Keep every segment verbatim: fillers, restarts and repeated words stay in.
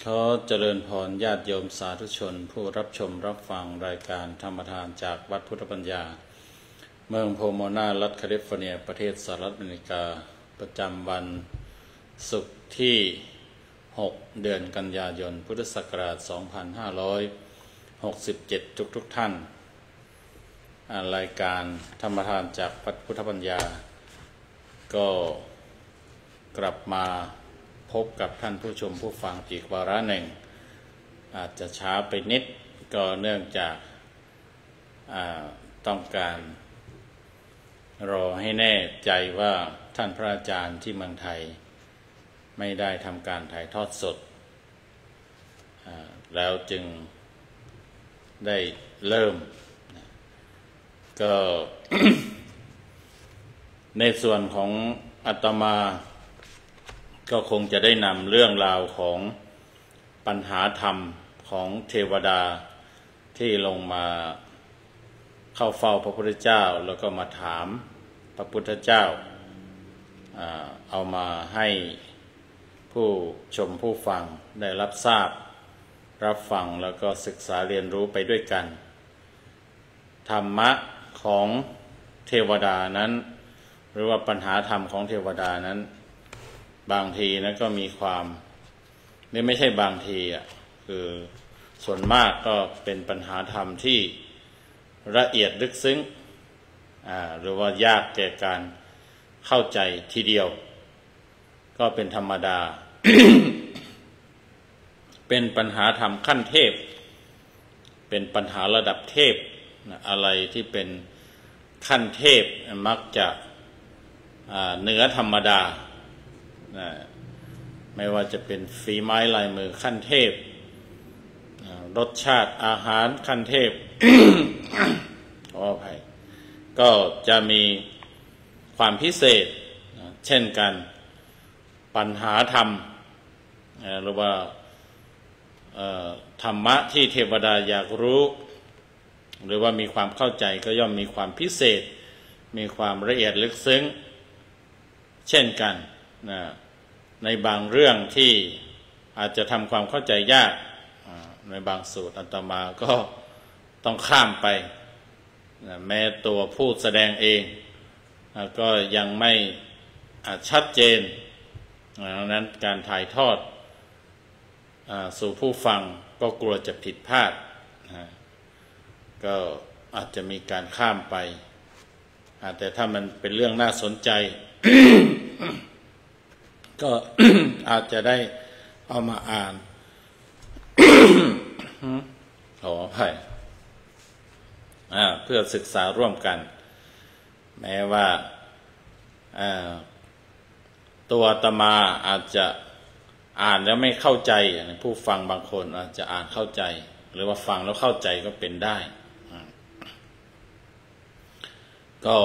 ขอเจริญพรญาติโยมสาธุชนผู้รับชมรับฟังรายการธรรมทานจากวัดพุทธปัญญาเมืองโพโมนารัฐแคลิฟอร์เนียประเทศสหรัฐอเมริกาประจำวันศุกร์ที่หกเดือนกันยายนพุทธศักราชสองพันห้าร้อยหกสิบเจ็ดทุกทุกท่านรายการธรรมทานจากวัดพุทธปัญญาก็กลับมาพบกับท่านผู้ชมผู้ฟังอีกวาระหนึ่งอาจจะช้าไปนิดก็เนื่องจากต้องการรอให้แน่ใจว่าท่านพระอาจารย์ที่เมืองไทยไม่ได้ทำการถ่ายทอดสดแล้วจึงได้เริ่มก็ ในส่วนของอาตมาก็คงจะได้นำเรื่องราวของปัญหาธรรมของเทวดาที่ลงมาเข้าเฝ้าพระพุทธเจ้าแล้วก็มาถามพระพุทธเจ้าเอามาให้ผู้ชมผู้ฟังได้รับทราบรับฟังแล้วก็ศึกษาเรียนรู้ไปด้วยกันธรรมะของเทวดานั้นหรือว่าปัญหาธรรมของเทวดานั้นบางทีนะก็มีความนี่ไม่ใช่บางทีอ่ะคือส่วนมากก็เป็นปัญหาธรรมที่ละเอียดลึกซึ้งอ่าหรือว่ายากแก่การเข้าใจทีเดียวก็เป็นธรรมดา เป็นปัญหาธรรมขั้นเทพเป็นปัญหาระดับเทพนะอะไรที่เป็นขั้นเทพมักจะเหนือธรรมดาไม่ว่าจะเป็นฝีไม้ลายมือขั้นเทพรสชาติอาหารขั้นเทพ ขออภัยก็จะมีความพิเศษเช่นกันปัญหาธรรมหรือว่าธรรมะที่เทวดาอยากรู้หรือว่ามีความเข้าใจก็ย่อมมีความพิเศษมีความละเอียดลึกซึ้งเช่นกันนะในบางเรื่องที่อาจจะทำความเข้าใจยากในบางสูตรอาตมาก็ต้องข้ามไปนะแม้ตัวผู้แสดงเองก็ยังไม่ชัดเจนดังนั้นการถ่ายทอดสู่ผู้ฟังก็กลัวจะผิดพลาดนะก็อาจจะมีการข้ามไปแต่ถ้ามันเป็นเรื่องน่าสนใจ ก็ อาจจะได้เอามาอ่าน ขออภัยเพื่อศึกษาร่วมกันแม้ว่าตัวอาตมาอาจจะอ่านแล้วไม่เข้าใจผู้ฟังบางคนอาจจะอ่านเข้าใจหรือว่าฟังแล้วเข้าใจก็เป็นได้ก็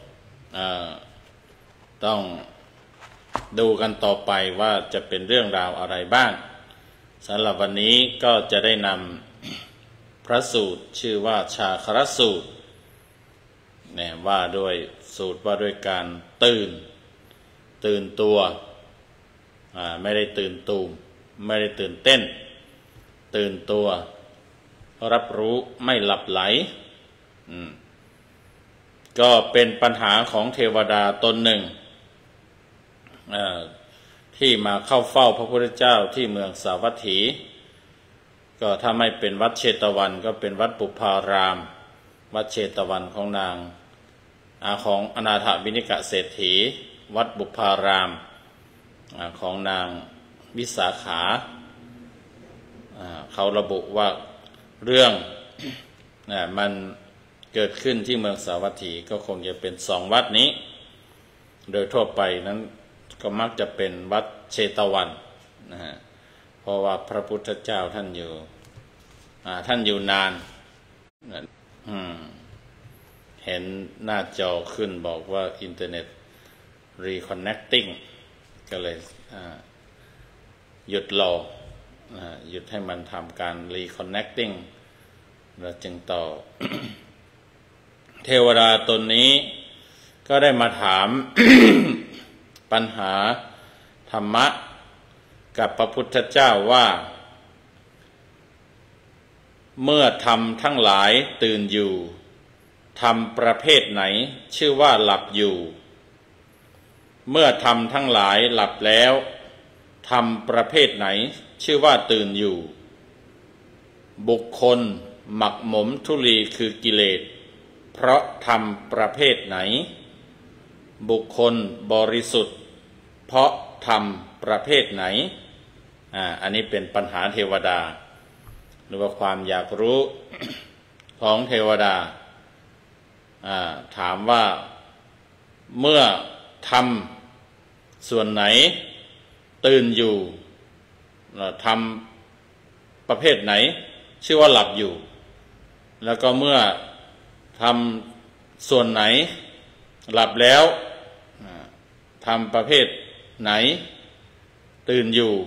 ต้องดูกันต่อไปว่าจะเป็นเรื่องราวอะไรบ้างสำหรับวันนี้ก็จะได้นำพระสูตรชื่อว่าชาครสูตรเนี่ยว่าด้วยสูตรว่าด้วยการตื่นตื่นตัวไม่ได้ตื่นตูมไม่ได้ตื่นเต้นตื่นตัวรับรู้ไม่หลับไหลก็เป็นปัญหาของเทวดาตนหนึ่งที่มาเข้าเฝ้าพระพุทธเจ้าที่เมืองสาวัตถีก็ถ้าไม่เป็นวัดเชตวันก็เป็นวัดปุพารามวัดเชตวันของนางของอนาถบิณฑิกเศรษฐีวัดปุพารามของนางวิสาขาเขาระบุว่าเรื่องมันเกิดขึ้นที่เมืองสาวัตถีก็คงจะเป็นสองวัดนี้โดยทั่วไปนั้นก็มักจะเป็นวัดเชตวันนะฮะเพราะว่าพระพุทธเจ้าท่านอยู่ท่านอยู่นานเห็นหน้าจอขึ้นบอกว่าอินเทอร์เน็ต reconnecting ก็เลยหยุดรอหยุดให้มันทำการ reconnecting แล้วจึงต่อ เทวดาตนนี้ก็ได้มาถาม ปัญหาธรรมะกับพระพุทธเจ้าว่าเมื่อธรรมทั้งหลายตื่นอยู่ธรรมประเภทไหนชื่อว่าหลับอยู่เมื่อธรรมทั้งหลายหลับแล้วธรรมประเภทไหนชื่อว่าตื่นอยู่บุคคลหมักหมมทุลีคือกิเลสเพราะธรรมประเภทไหนบุคคลบริสุทธิ์เพราะธรรมประเภทไหนอ่าอันนี้เป็นปัญหาเทวดาหรือว่าความอยากรู้ ของเทวดาอ่าถามว่าเมื่อธรรมส่วนไหนตื่นอยู่ธรรมประเภทไหนชื่อว่าหลับอยู่แล้วก็เมื่อธรรมส่วนไหนหลับแล้วธรรมประเภทไหนตื่นอยู่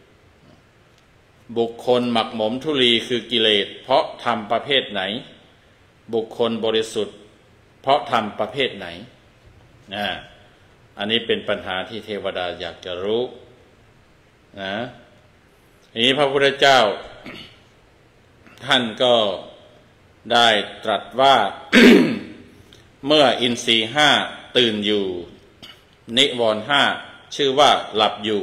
บุคคลหมักหมมทุลีคือกิเลสเพราะธรรมประเภทไหนบุคคลบริสุทธิ์เพราะธรรมประเภทไหนนะอันนี้เป็นปัญหาที่เทวดาอยากจะรู้นะนี้พระพุทธเจ้า ท่านก็ได้ตรัสว่า เมื่ออินทรีย์ห้าตื่นอยู่นิวรณ์ห้าชื่อว่าหลับอยู่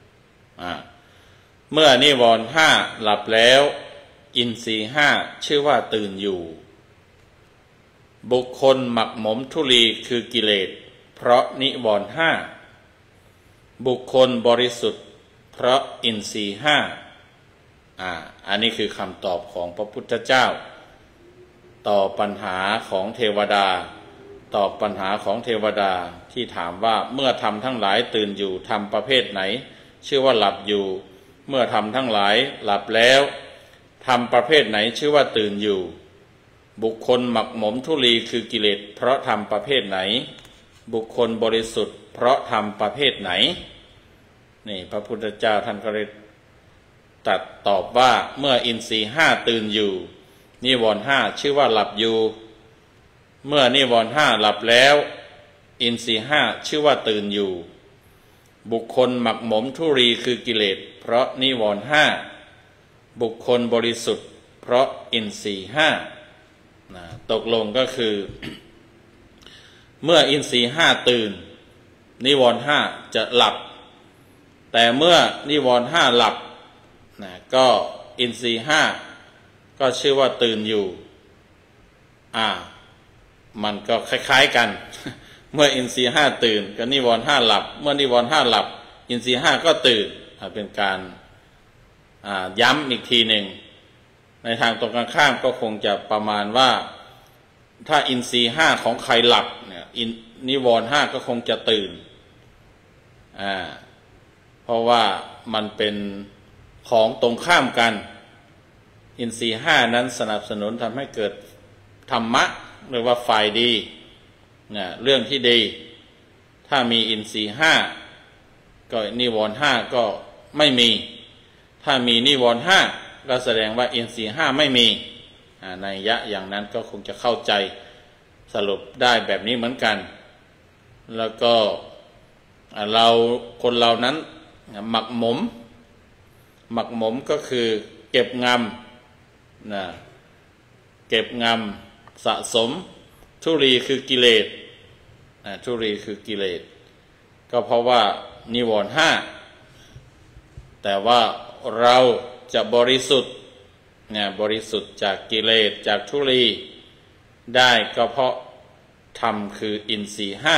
เมื่อนิวรณ์ห้าหลับแล้วอินทรีย์ห้าชื่อว่าตื่นอยู่บุคคลหมักหมมทุลีคือกิเลสเพราะนิวรณ์ห้าบุคคลบริสุทธิ์เพราะอินทรีย์ห้าอ่าอันนี้คือคำตอบของพระพุทธเจ้าต่อปัญหาของเทวดาตอบปัญหาของเทวดาที่ถามว่าเมื่อธรรมทั้งหลายตื่นอยู่ธรรมประเภทไหนชื่อว่าหลับอยู่เมื่อธรรมทั้งหลายหลับแล้วธรรมประเภทไหนชื่อว่าตื่นอยู่บุคคลหมักหมมทุลีคือกิเลสเพราะธรรมประเภทไหนบุคคลบริสุทธิ์เพราะธรรมประเภทไหนนี่พระพุทธเจ้าท่านก็เลยตรัสตอบว่าเมื่ออินทรีย์ห้าตื่นอยู่นิวรณ์ห้าชื่อว่าหลับอยู่เมื่อนิวรณ์ห้าหลับแล้วอินทรีย์ห้าชื่อว่าตื่นอยู่บุคคลหมักหมมทุลีคือกิเลสเพราะนิวรณ์ห้าบุคคลบริสุทธิ์เพราะอินทรีย์ห้าตกลงก็คือ เมื่ออินทรีย์ห้าตื่นนิวรณ์ห้าจะหลับแต่เมื่อนิวรณ์ห้าหลับนะก็อินทรีย์ห้าก็ชื่อว่าตื่นอยู่อ่ามันก็คล้ายๆกัน เมื่ออินทรีย์ห้าตื่นก็นิวรณ์ห้าหลับเมื่อนิวรณ์ห้าหลับอินทรีย์ห้าก็ตื่นเป็นการย้ำอีกทีหนึ่งในทางตรงกันข้ามก็คงจะประมาณว่าถ้าอินทรีย์ห้าของใครหลับเนี่ยนิวรณ์ห้าก็คงจะตื่นอ่าเพราะว่ามันเป็นของตรงข้ามกันอินทรีย์ห้านั้นสนับสนุนทำให้เกิดธรรมะหรือว่าฝ่ายดีเนี่ยเรื่องที่ดีถ้ามีอินทรีย์ห้าก็นิวรณ์ห้าก็ไม่มีถ้ามีนิวรณ์ห้าก็แสดงว่าอินทรีย์ห้าไม่มีในยะอย่างนั้นก็คงจะเข้าใจสรุปได้แบบนี้เหมือนกันแล้วก็เราคนเรานั้นหมักหมมหมักหมมก็คือเก็บงำนะเก็บงำสะสมทุลีคือกิเลสนะทุลีคือกิเลสก็เพราะว่านิวรณ์ห้าแต่ว่าเราจะบริสุทธิ์เนี่ยบริสุทธิ์จากกิเลสจากทุลีได้ก็เพราะธรรมคืออินทรีย์ห้า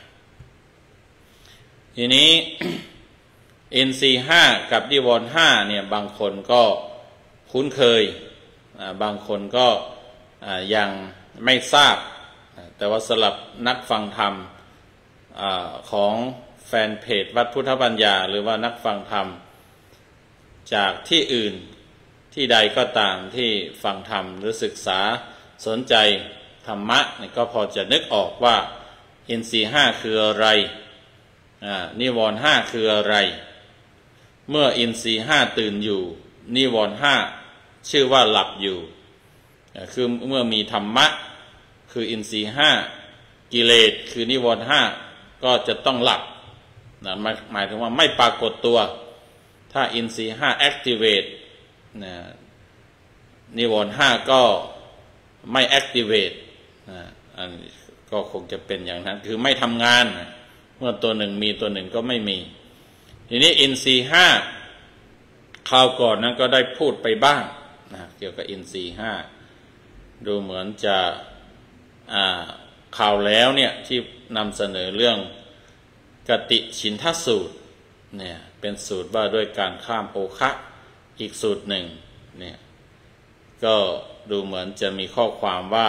ทีนี้ อินทรีย์ห้ากับนิวรณ์ห้าเนี่ยบางคนก็คุ้นเคยบางคนก็ยังไม่ทราบแต่ว่าสำหรับนักฟังธรรมของแฟนเพจวัดพุทธปัญญาหรือว่านักฟังธรรมจากที่อื่นที่ใดก็ตามที่ฟังธรรมหรือศึกษาสนใจธรรมะเนี่ยก็พอจะนึกออกว่าอินทรีย์ห้าคืออะไรนิวรณ์ห้าคืออะไรเมื่ออินทรีย์ห้าตื่นอยู่นิวรณ์ห้าชื่อว่าหลับอยู่คือเมื่อมีธรรมะคืออินทรีย์ห้ากิเลสคือนิวรณ์ห้าก็จะต้องหลับนะหมายถึงว่าไม่ปรากฏตัวถ้าอินทรีย์ห้า activate นะนิวรณ์ห้าก็ไม่แอคทีเวตอันก็คงจะเป็นอย่างนั้นคือไม่ทำงานเมื่อตัวหนึ่งมีตัวหนึ่งก็ไม่มีทีนี้อินทรีย์ห้าคราวก่อนนั้นก็ได้พูดไปบ้างนะเกี่ยวกับอินทรีย์ห้าดูเหมือนจะข่าวแล้วเนี่ยที่นำเสนอเรื่องกติฉินทสูตรเนี่ยเป็นสูตรว่าด้วยการข้ามโอคะอีกสูตรหนึ่งเนี่ยก็ดูเหมือนจะมีข้อความว่า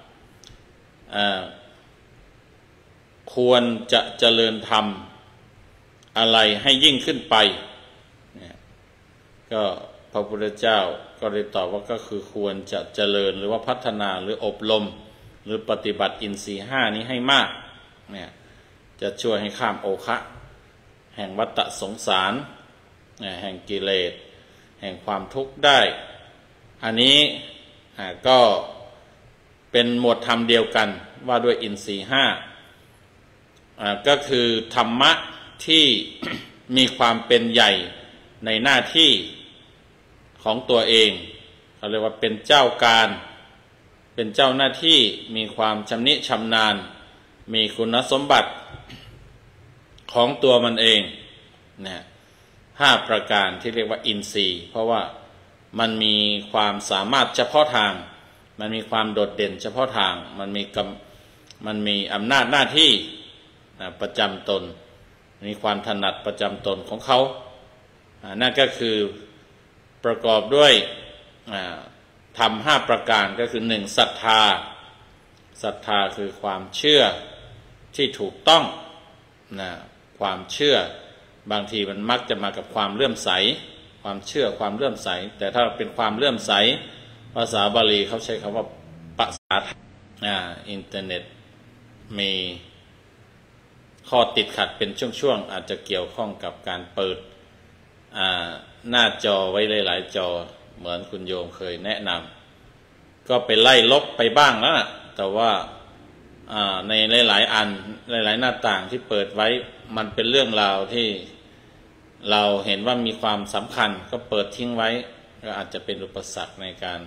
ควรจะเจริญธรรมอะไรให้ยิ่งขึ้นไปเนี่ยก็พระพุทธเจ้าก็ได้ตอบว่าก็คือควรจะเจริญหรือว่าพัฒนาหรืออบรมหรือปฏิบัติอินทรีย์ห้านี้ให้มากเนี่ยจะช่วยให้ข้ามโอคะแห่งวัฏสงสารแห่งกิเลสแห่งความทุกข์ได้อันนี้ก็เป็นหมวดธรรมเดียวกันว่าด้วยอินทรีย์ห้าก็คือธรรมะที่มีความเป็นใหญ่ในหน้าที่ของตัวเองเขาเรียกว่าเป็นเจ้าการเป็นเจ้าหน้าที่มีความชำนิชำนาญมีคุณสมบัติของตัวมันเองเนี่ยห้าประการที่เรียกว่าอินทรีย์เพราะว่ามันมีความสามารถเฉพาะทางมันมีความโดดเด่นเฉพาะทางมันมีกำมันมีอำนาจหน้าที่ประจำตนมีความถนัดประจำตนของเขานั่นก็คือประกอบด้วยธรรมห้าประการก็คือหนึ่งศรัทธาศรัทธาคือความเชื่อที่ถูกต้องนะความเชื่อบางทีมันมักจะมากับความเลื่อมใสความเชื่อความเลื่อมใสแต่ถ้าเป็นความเลื่อมใสภาษาบาลีเขาใช้คำว่าปัสสาทอ่าอินเทอร์เน็ตมีข้อติดขัดเป็นช่วงๆอาจจะเกี่ยวข้องกับการเปิดอ่าหน้าจอไว้หลายๆจอเหมือนคุณโยมเคยแนะนำก็ไปไล่ลบไปบ้างแล้วนะแต่ว่าในหลายๆอันหลายๆหน้าต่างที่เปิดไว้มันเป็นเรื่องราวที่เราเห็นว่ามีความสำคัญก็เปิดทิ้งไว้ก็อาจจะเป็นอุปสรรคในการ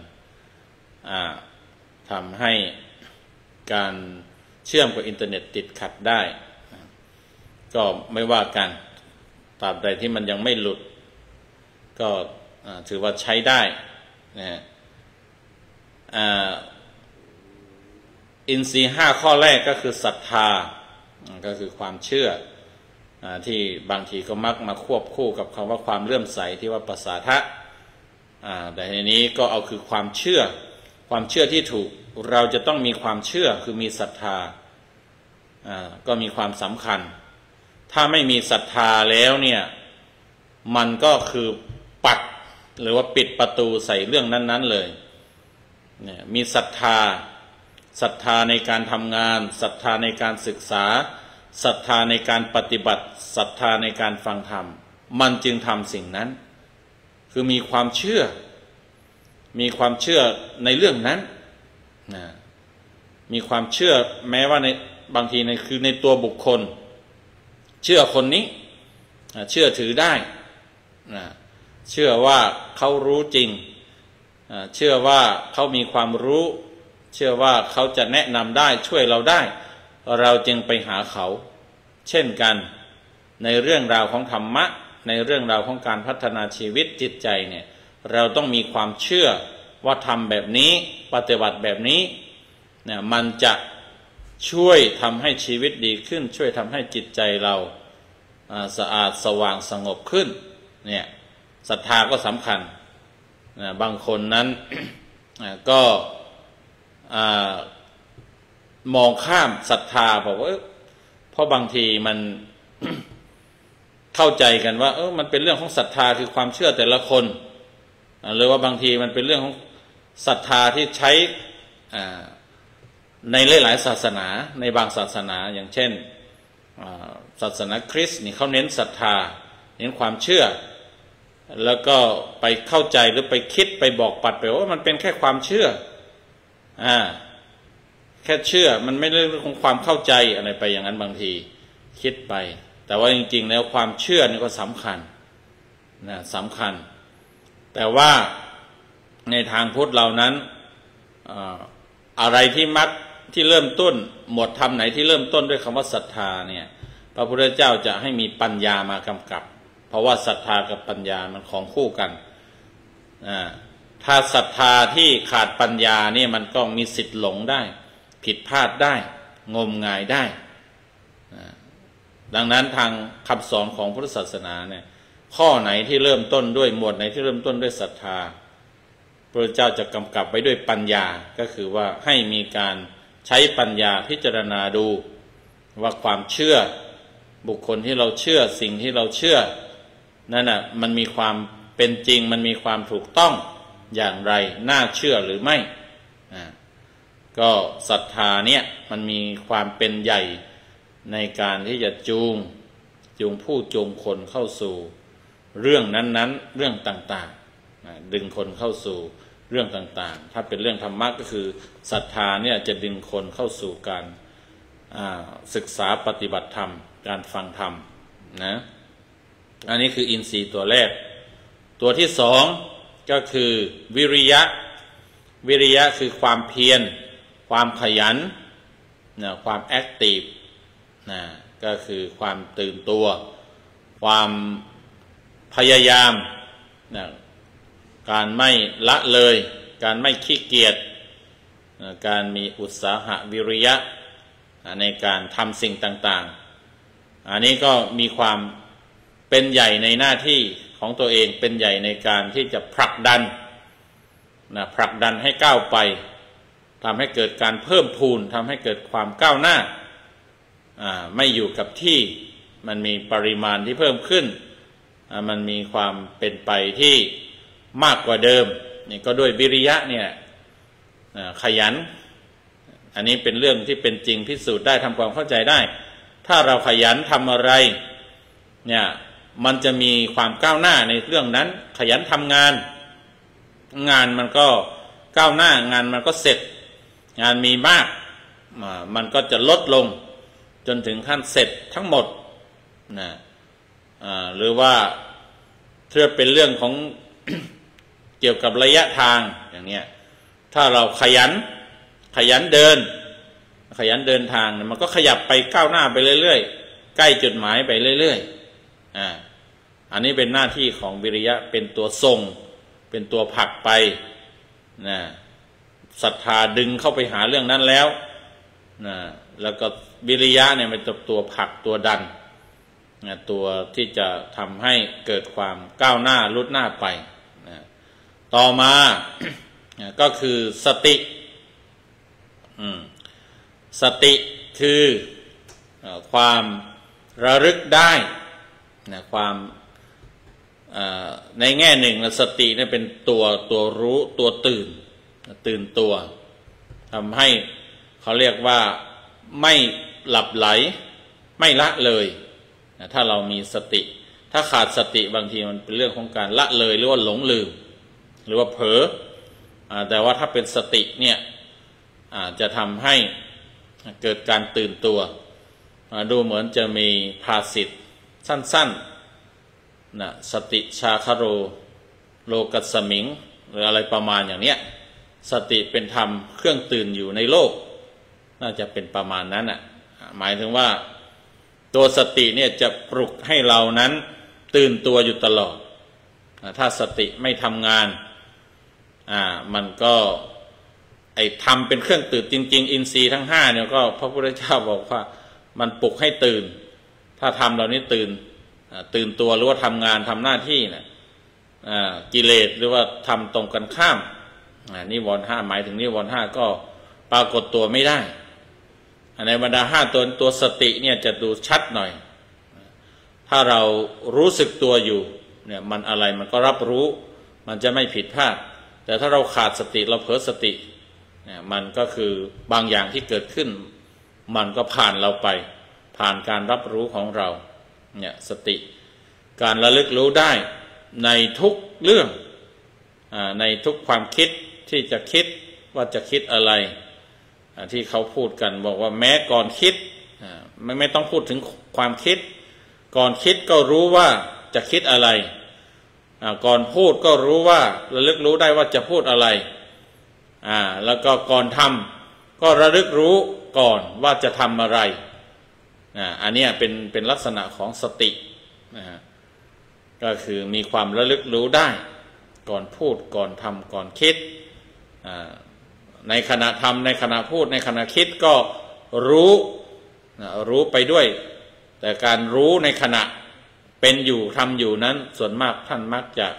ทำให้การเชื่อมกับอินเทอร์เน็ตติดขัดได้ก็ไม่ว่ากันตราบใดที่มันยังไม่หลุดก็ถือว่าใช้ได้นะฮะอินทรีย์ห้าข้อแรกก็คือศรัทธาก็คือความเชื่อที่บางทีก็มักมาควบคู่กับคำว่าความเลื่อมใสที่ว่าปัสสาทะแต่ในนี้ก็เอาคือความเชื่อความเชื่อที่ถูกเราจะต้องมีความเชื่อคือมีศรัทธาก็มีความสำคัญถ้าไม่มีศรัทธาแล้วเนี่ยมันก็คือปัดหรือว่าปิดประตูใส่เรื่องนั้นๆเลยเนี่ยมีศรัทธาศรัทธาในการทำงานศรัทธาในการศึกษาศรัทธาในการปฏิบัติศรัทธาในการฟังธรรมมันจึงทำสิ่งนั้นคือมีความเชื่อมีความเชื่อในเรื่องนั้นนะมีความเชื่อแม้ว่าในบางทีในคือในตัวบุคคลเชื่อคนนี้เชื่อถือได้นะเชื่อว่าเขารู้จริงเชื่อว่าเขามีความรู้เชื่อว่าเขาจะแนะนำได้ช่วยเราได้เราจึงไปหาเขาเช่นกันในเรื่องราวของธรรมะในเรื่องราวของการพัฒนาชีวิตจิตใจเนี่ยเราต้องมีความเชื่อว่าทำแบบนี้ปฏิบัติแบบนี้เนี่ยมันจะช่วยทำให้ชีวิตดีขึ้นช่วยทำให้จิตใจเราสะอาดสว่างสงบขึ้นเนี่ยศรัทธาก็สำคัญนะบางคนนั้น ก็มองข้ามศรัทธาบอกว่าเพราะบางทีมัน เข้าใจกันว่าเออมันเป็นเรื่องของศรัทธาคือความเชื่อแต่ละคนหรือว่าบางทีมันเป็นเรื่องของศรัทธาที่ใช้ในหลายๆศาสนาในบางศาสนาอย่างเช่นศาสนาคริสต์นี่เขาเน้นศรัทธาเน้นความเชื่อแล้วก็ไปเข้าใจหรือไปคิดไปบอกปัดไปว่ามันเป็นแค่ความเชื่ออ่าแค่เชื่อมันไม่ได้เรื่องของความเข้าใจอะไรไปอย่างนั้นบางทีคิดไปแต่ว่าจริงๆแล้วความเชื่อนี่ก็สำคัญนะสำคัญแต่ว่าในทางพุทธเรานั้นอะไรที่มักที่เริ่มต้นหมวดธรรมไหนที่เริ่มต้นด้วยคำว่าศรัทธาเนี่ยพระพุทธเจ้าจะให้มีปัญญามากำกับเพราะว่าศรัทธากับปัญญามันของคู่กันถ้าศรัทธาที่ขาดปัญญาเนี่ยมันก็มีสิทธิ์หลงได้ผิดพลาดได้งมงายได้ดังนั้นทางคำสอนของพุทธศาสนาเนี่ยข้อไหนที่เริ่มต้นด้วยหมวดไหนที่เริ่มต้นด้วยศรัทธาพระเจ้าจะกำกับไว้ด้วยปัญญาก็คือว่าให้มีการใช้ปัญญาพิจารณาดูว่าความเชื่อบุคคลที่เราเชื่อสิ่งที่เราเชื่อนั่นน่ะมันมีความเป็นจริงมันมีความถูกต้องอย่างไรน่าเชื่อหรือไม่อ่าก็ศรัทธาเนี่ยมันมีความเป็นใหญ่ในการที่จะจูงจูงผู้จูงคนเข้าสู่เรื่องนั้นๆเรื่องต่างๆดึงคนเข้าสู่เรื่องต่างๆถ้าเป็นเรื่องธรรมะก็คือศรัทธาเนี่ยจะดึงคนเข้าสู่การศึกษาปฏิบัติธรรมการฟังธรรมนะอันนี้คืออินทรีย์ตัวแรกตัวที่สองก็คือวิริยะวิริยะคือความเพียรความขยันนะความแอคทีฟนะก็คือความตื่นตัวความพยายามนะการไม่ละเลยการไม่ขี้เกียจนะการมีอุตสาหะวิริยะนะในการทำสิ่งต่างๆอันนี้ก็มีความเป็นใหญ่ในหน้าที่ของตัวเองเป็นใหญ่ในการที่จะผลักดันนะผลักดันให้ก้าวไปทำให้เกิดการเพิ่มพูนทำให้เกิดความก้าวหน้าอ่าไม่อยู่กับที่มันมีปริมาณที่เพิ่มขึ้นอ่ามันมีความเป็นไปที่มากกว่าเดิมนี่ก็ด้วยวิริยะเนี่ยอ่าขยันอันนี้เป็นเรื่องที่เป็นจริงพิสูจน์ได้ทำความเข้าใจได้ถ้าเราขยันทำอะไรเนี่ยมันจะมีความก้าวหน้าในเรื่องนั้นขยันทำงานงานมันก็ก้าวหน้างานมันก็เสร็จงานมีมากมันก็จะลดลงจนถึงขั้นเสร็จทั้งหมดนะหรือว่าถ้าเป็นเรื่องของ เกี่ยวกับระยะทางอย่างเนี้ยถ้าเราขยันขยันเดินขยันเดินทางมันก็ขยับไปก้าวหน้าไปเรื่อยๆใกล้จุดหมายไปเรื่อยๆอ่าอันนี้เป็นหน้าที่ของวิริยะเป็นตัวส่งเป็นตัวผลักไปนะศรัทธาดึงเข้าไปหาเรื่องนั้นแล้วนะแล้วก็วิริยะเนี่ยเป็นตัวผลักตัวดันนะตัวที่จะทำให้เกิดความก้าวหน้าลุดหน้าไปนะต่อมา นะก็คือสติอืมสติคือความระลึกได้นะความในแง่หนึ่งสติเนี่ยเป็นตัวตัวรู้ตัวตื่นตื่นตัวทำให้เขาเรียกว่าไม่หลับไหลไม่ละเลยนะถ้าเรามีสติถ้าขาดสติบางทีมันเป็นเรื่องของการละเลยหรือว่าหลงลืมหรือว่าเผลอแต่ว่าถ้าเป็นสติเนี่ยจะทำให้เกิดการตื่นตัวดูเหมือนจะมีภาษิตสั้นๆนะสติชาคโรโลกัสสมิงหรืออะไรประมาณอย่างเนี้ยสติเป็นธรรมเครื่องตื่นอยู่ในโลกน่าจะเป็นประมาณนั้นอ่ะหมายถึงว่าตัวสติเนี่ยจะปลุกให้เรานั้นตื่นตัวอยู่ตลอดถ้าสติไม่ทำงานอ่ามันก็ไอ้ทำเป็นเครื่องตื่นจริงๆอินทรีย์ทั้งห้าเนี่ยก็พระพุทธเจ้าบอกว่ามันปลุกให้ตื่นถ้าทำเหล่านี้ตื่นตื่นตัวหรือว่าทำงานทำหน้าที่นะกิเลสหรือว่าทำตรงกันข้ามนิวรณ์ห้าหมายถึงนิวรณ์ห้าก็ปรากฏตัวไม่ได้ในบรรดาห้าตัวตัวสติเนี่ยจะดูชัดหน่อยถ้าเรารู้สึกตัวอยู่เนี่ยมันอะไรมันก็รับรู้มันจะไม่ผิดพลาดแต่ถ้าเราขาดสติเราเผลอสติเนี่ยมันก็คือบางอย่างที่เกิดขึ้นมันก็ผ่านเราไปผ่านการรับรู้ของเราเนี่ยสติการระลึกรู้ได้ในทุกเรื่องในทุกความคิดที่จะคิดว่าจะคิดอะไรที่เขาพูดกันบอกว่าแม้ก่อนคิดไม่ไม่ต้องพูดถึงความคิดก่อนคิดก็รู้ว่าจะคิดอะไรก่อนพูดก็รู้ว่าระลึกรู้ได้ว่าจะพูดอะไรอ่าแล้วก็ก่อนทำก็ระลึกรู้ก่อนว่าจะทำอะไรอ่าอันนี้เป็นเป็นลักษณะของสตินะฮะก็คือมีความระลึกรู้ได้ก่อนพูดก่อนทำก่อนคิดอ่าในขณะทำในขณะพูดในขณะคิดก็รู้นะรู้ไปด้วยแต่การรู้ในขณะเป็นอยู่ทำอยู่นั้นส่วนมากท่านมักจะ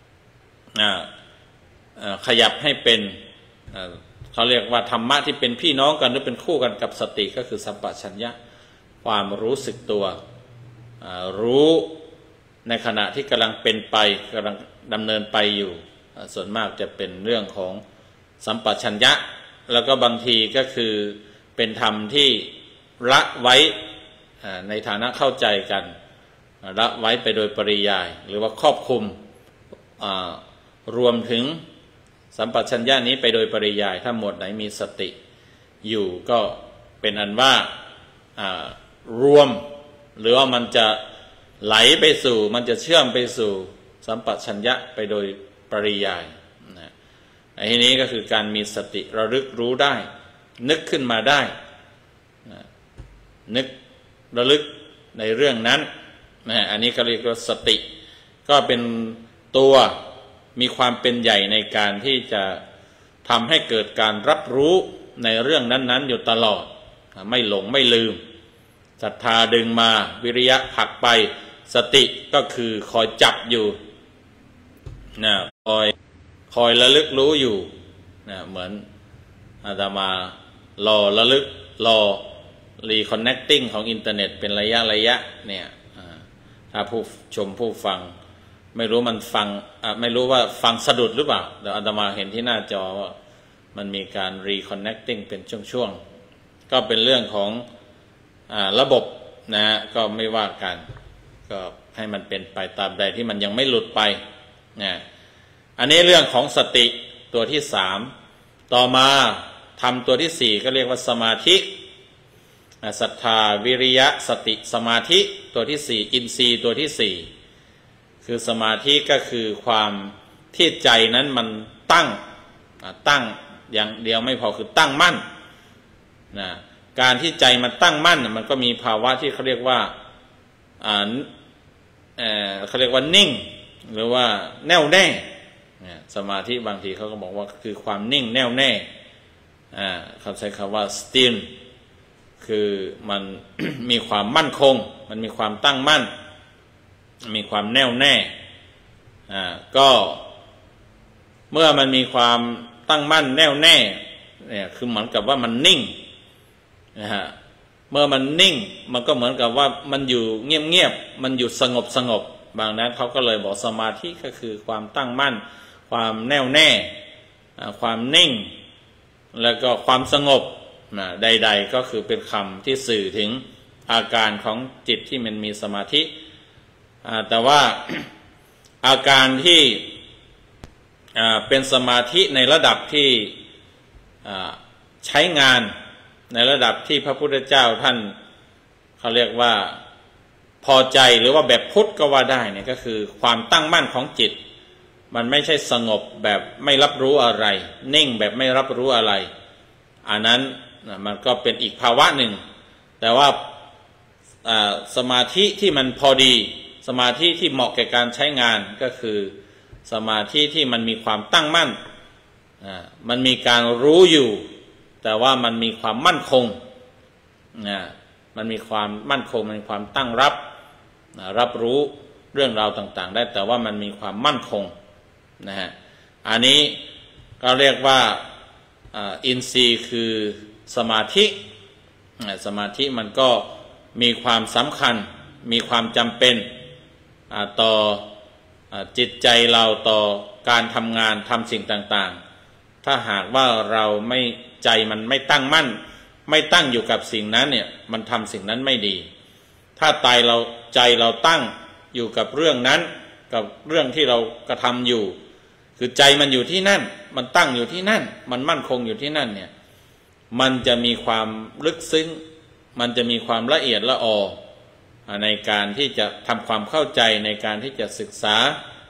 ขยับให้เป็นเขาเรียกว่าธรรมะที่เป็นพี่น้องกันหรือเป็นคู่กันกับสติก็คือสัมปชัญญะความรู้สึกตัวรู้ในขณะที่กำลังเป็นไปกำลังดำเนินไปอยู่ส่วนมากจะเป็นเรื่องของสัมปชัญญะแล้วก็บางทีก็คือเป็นธรรมที่ละไว้ในฐานะเข้าใจกันละไว้ไปโดยปริยายหรือว่าครอบคลุมรวมถึงสัมปชัญญะนี้ไปโดยปริยายถ้าหมวดไหนมีสติอยู่ก็เป็นอันว่ารวมหรือว่ามันจะไหลไปสู่มันจะเชื่อมไปสู่สัมปชัญญะไปโดยปริยายนะไอ้นี้ก็คือการมีสติระลึกรู้ได้นึกขึ้นมาได้นะนึกระลึกในเรื่องนั้นนะอันนี้ก็เรียกว่าสติก็เป็นตัวมีความเป็นใหญ่ในการที่จะทำให้เกิดการรับรู้ในเรื่องนั้นๆอยู่ตลอดไม่หลงไม่ลืมศรัทธาดึงมาวิริยะผลักไปสติก็คือคอยจับอยู่นะคอยคอยระลึกรู้อยู่นะเหมือนอาตมารอระลึกรอรีคอนเนคติ้งของอินเทอร์เน็ตเป็นระยะระยะเนี่ยถ้าผู้ชมผู้ฟังไม่รู้มันฟังไม่รู้ว่าฟังสะดุดหรือเปล่าเดี๋ยวอาตมาเห็นที่หน้าจอว่ามันมีการรีคอนเนคติ้งเป็นช่วงๆก็เป็นเรื่องของอ่าระบบนะฮะก็ไม่ว่ากันก็ให้มันเป็นไปตามใดที่มันยังไม่หลุดไปนะอันนี้เรื่องของสติตัวที่สามต่อมาทำตัวที่สี่ก็เรียกว่าสมาธิศรัทธาวิริยะสติสมาธิตัวที่สี่อินทรีย์ตัวที่สี่คือสมาธิก็คือความที่ใจนั้นมันตั้งตั้งอย่างเดียวไม่พอคือตั้งมั่นนะการที่ใจมันตั้งมั่นมันก็มีภาวะที่เขาเรียกว่าอ่าเอ่อเขาเรียกว่านิ่งหรือว่าแน่วแน่สมาธิบางทีเขาก็บอกว่าคือความนิ่งแน่วแน่อ่าเขาใช้คำว่า still คือมัน มีความมั่นคงมันมีความตั้งมั่นมีความแน่วแน่อ่าก็เมื่อมันมีความตั้งมั่นแน่วแน่เนี่ยคือเหมือนกับว่ามันนิ่งนะฮะเมื่อมันนิ่งมันก็เหมือนกับว่ามันอยู่เงียบๆมันอยู่สงบสงบบางนั้นเขาก็เลยบอกสมาธิก็คือความตั้งมั่นความแน่วแน่ความนิ่งแล้วก็ความสงบนะใดๆก็คือเป็นคำที่สื่อถึงอาการของจิตที่มันมีสมาธิแต่ว่า อาการที่เป็นสมาธิในระดับที่ใช้งานในระดับที่พระพุทธเจ้าท่านเขาเรียกว่าพอใจหรือว่าแบบพุทธก็ว่าได้เนี่ยก็คือความตั้งมั่นของจิตมันไม่ใช่สงบแบบไม่รับรู้อะไรนิ่งแบบไม่รับรู้อะไรอันนั้นมันก็เป็นอีกภาวะหนึ่งแต่ว่าสมาธิที่มันพอดีสมาธิที่เหมาะแก่การใช้งานก็คือสมาธิที่มันมีความตั้งมั่นมันมีการรู้อยู่แต่ว่ามันมีความมั่นคงมันมีความมั่นคงมันมีความตั้งรับรับรู้เรื่องราวต่างๆได้แต่ว่ามันมีความมั่นคงนะฮะอันนี้ก็เรียกว่าอินทรีย์คือสมาธิสมาธิมันก็มีความสำคัญมีความจำเป็นต่อจิตใจเราต่อการทำงานทำสิ่งต่างๆถ้าหากว่าเราไม่ใจมันไม่ตั้งมั่นไม่ตั้งอยู่กับสิ่งนั้นเนี่ยมันทำสิ่งนั้นไม่ดีถ้าใจเราใจเราตั้งอยู่กับเรื่องนั้นกับเรื่องที่เรากระทำอยู่คือใจมันอยู่ที่นั่นมันตั้งอยู่ที่นั่นมันมั่นคงอยู่ที่นั่นเนี่ยมันจะมีความลึกซึ้งมันจะมีความละเอียดละออในการที่จะทำความเข้าใจในการที่จะศึกษา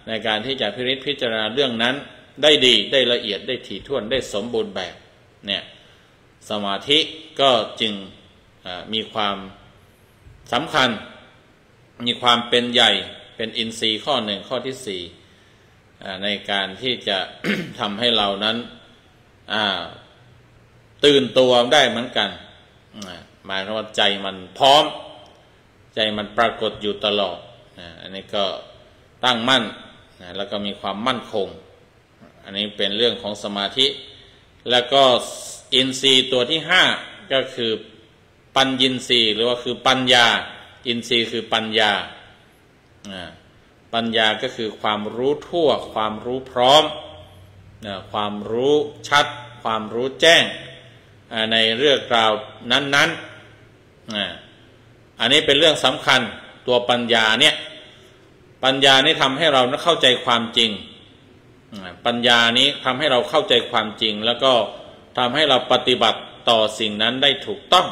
ในการที่จะพิจพิจารณาเรื่องนั้นได้ดีได้ละเอียดได้ถี่ถ้วนได้สมบูรณ์แบบเนี่ยสมาธิก็จึงมีความสำคัญมีความเป็นใหญ่เป็นอินทรีย์ข้อหนึ่งข้อที่สี่ในการที่จะ ทำให้เรานั้นตื่นตัวได้เหมือนกันหมายถึงว่าใจมันพร้อมใจมันปรากฏอยู่ตลอดอันนี้ก็ตั้งมั่นแล้วก็มีความมั่นคงอันนี้เป็นเรื่องของสมาธิแล้วก็อินทรีย์ตัวที่ห้าก็คือปัญญินทรีย์หรือว่าคือปัญญาอินทรีย์คือปัญญาปัญญาก็คือความรู้ทั่วความรู้พร้อมความรู้ชัดความรู้แจ้งในเรื่องราวนั้นๆอันนี้เป็นเรื่องสำคัญตัวปัญญาเนี่ยปัญญานี้ทำให้เราเข้าใจความจริงปัญญานี้ทำให้เราเข้าใจความจริงแล้วก็ทำให้เราปฏิบัติต่อสิ่งนั้นได้ถูกต้อง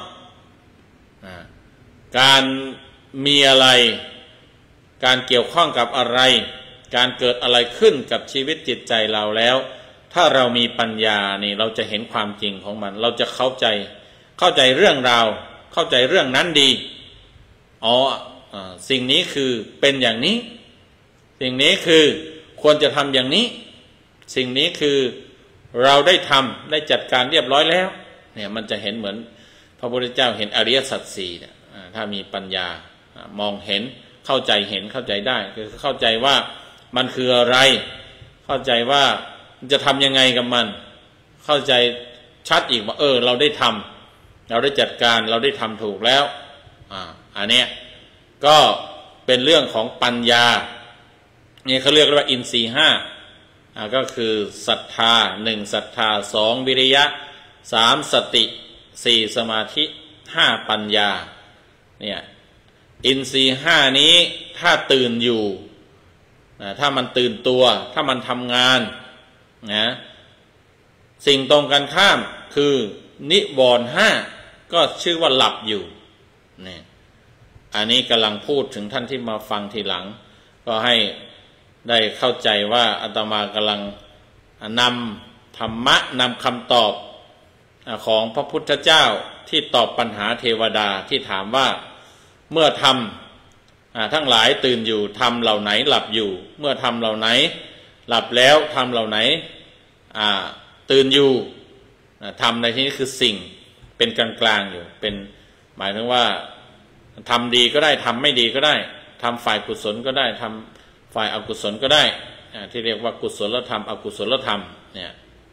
การมีอะไรการเกี่ยวข้องกับอะไรการเกิดอะไรขึ้นกับชีวิตจิตใจเราแล้วถ้าเรามีปัญญานี่เราจะเห็นความจริงของมันเราจะเข้าใจเข้าใจเรื่องราวเข้าใจเรื่องนั้นดีอ๋อสิ่งนี้คือเป็นอย่างนี้สิ่งนี้คือควรจะทำอย่างนี้สิ่งนี้คือเราได้ทำได้จัดการเรียบร้อยแล้วเนี่ยมันจะเห็นเหมือนพระพุทธเจ้าเห็นอริยสัจสี่เนี่ยถ้ามีปัญญามองเห็นเข้าใจเห็นเข้าใจได้คือเข้าใจว่ามันคืออะไรเข้าใจว่าจะทำยังไงกับมันเข้าใจชัดอีกว่าเออเราได้ทำเราได้จัดการเราได้ทำถูกแล้วอ่าอันเนี้ยก็เป็นเรื่องของปัญญานี่เขาเรียกว่าอินทรีย์ห้าอ่าก็คือศรัทธาหนึ่งศรัทธาสองวิริยะสามสติสี่สมาธิห้าปัญญาเนี่ยอินทรีย์ห้านี้ถ้าตื่นอยู่นะถ้ามันตื่นตัวถ้ามันทำงานนะสิ่งตรงกันข้ามคือนิวรณ์ห้าก็ชื่อว่าหลับอยู่นี่อันนี้กำลังพูดถึงท่านที่มาฟังทีหลังก็ให้ได้เข้าใจว่าอาตมากำลังนำธรรมะนำคำตอบของพระพุทธเจ้าที่ตอบปัญหาเทวดาที่ถามว่าเมื่อทำทั้งหลายตื่นอยู่ทำเหล่าไหนหลับอยู่เมื่อทำเหล่าไหนหลับแล้วทำเหล่าไหนตื่นอยู่ทำในที่นี้คือสิ่งเป็นกลางๆอยู่เป็นหมายถึงว่าทำดีก็ได้ทำไม่ดีก็ได้ทำฝ่ายกุศลก็ได้ทำฝ่ายอกุศลก็ได้ที่เรียกว่ากุศลธรรมอกุศลธรรมเนี่ย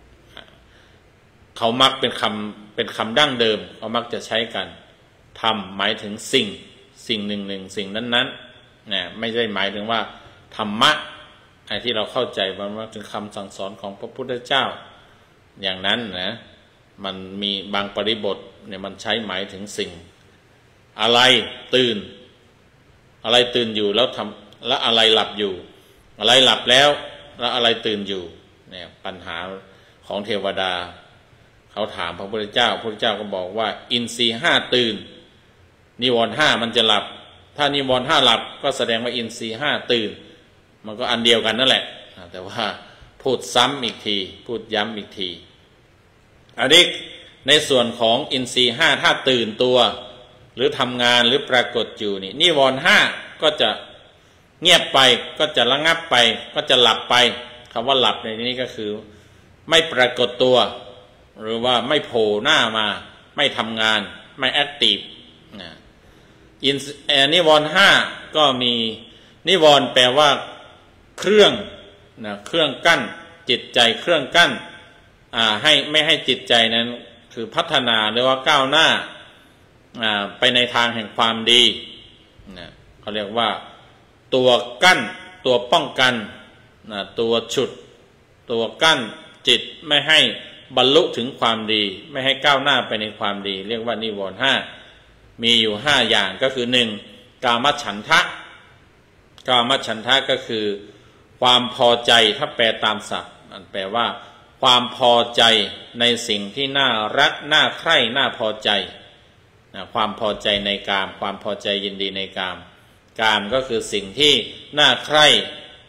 เขามักเป็นคำเป็นคำดั้งเดิมเขามักจะใช้กันทำหมายถึงสิ่งสิ่งหนึ่งหนึ่งสิ่งนั้นนั้นเนี่ยไม่ได้หมายถึงว่าธรรมะไอ้ที่เราเข้าใจว่าถึงคำสั่งสอนของพระพุทธเจ้าอย่างนั้นนะมันมีบางปริบทเนี่ยมันใช้หมายถึงสิ่งอะไรตื่นอะไรตื่นอยู่แล้วทำแล้วอะไรหลับอยู่อะไรหลับแล้วแล้วอะไรตื่นอยู่เนี่ยปัญหาของเทวดาเขาถามพระพุทธเจ้าพระพุทธเจ้าก็บอกว่าอินทรีย์ห้าตื่นนิวรณ์ห้ามันจะหลับถ้านิวรณ์ห้าหลับก็แสดงว่าอินทรีย์ห้าตื่นมันก็อันเดียวกันนั่นแหละแต่ว่าพูดซ้ำอีกทีพูดย้ำอีกทีอันนี้ในส่วนของอินทรีย์ห้าถ้าตื่นตัวหรือทำงานหรือปรากฏอยู่นี่นิวรณ์ห้าก็จะเงียบไปก็จะระงับไปก็จะหลับไปคำว่าหลับในนี้ก็คือไม่ปรากฏตัวหรือว่าไม่โผล่หน้ามาไม่ทำงานไม่แอคทีฟนะอินนิวรณ์ห้าก็มีนิวรณ์แปลว่าเครื่องนะเครื่องกั้นจิตใจเครื่องกั้นอ่าให้ไม่ให้จิตใจนั้นคือพัฒนาหรือว่าก้าวหน้าอ่าไปในทางแห่งความดีนะเขาเรียกว่าตัวกั้นตัวป้องกันนะตัวฉุดตัวกั้นจิตไม่ให้บรรลุถึงความดีไม่ให้ก้าวหน้าไปในความดีเรียกว่านิวรณ์ห้ามีอยู่ห้าอย่างก็คือหนึ่งกามฉันทะกามฉันทะก็คือความพอใจถ้าแปลตามศัพท์มันแปลว่าความพอใจในสิ่งที่น่ารักน่าใคร่น่าพอใจนะความพอใจในกามความพอใจยินดีในกามกามก็คือสิ่งที่น่าใคร่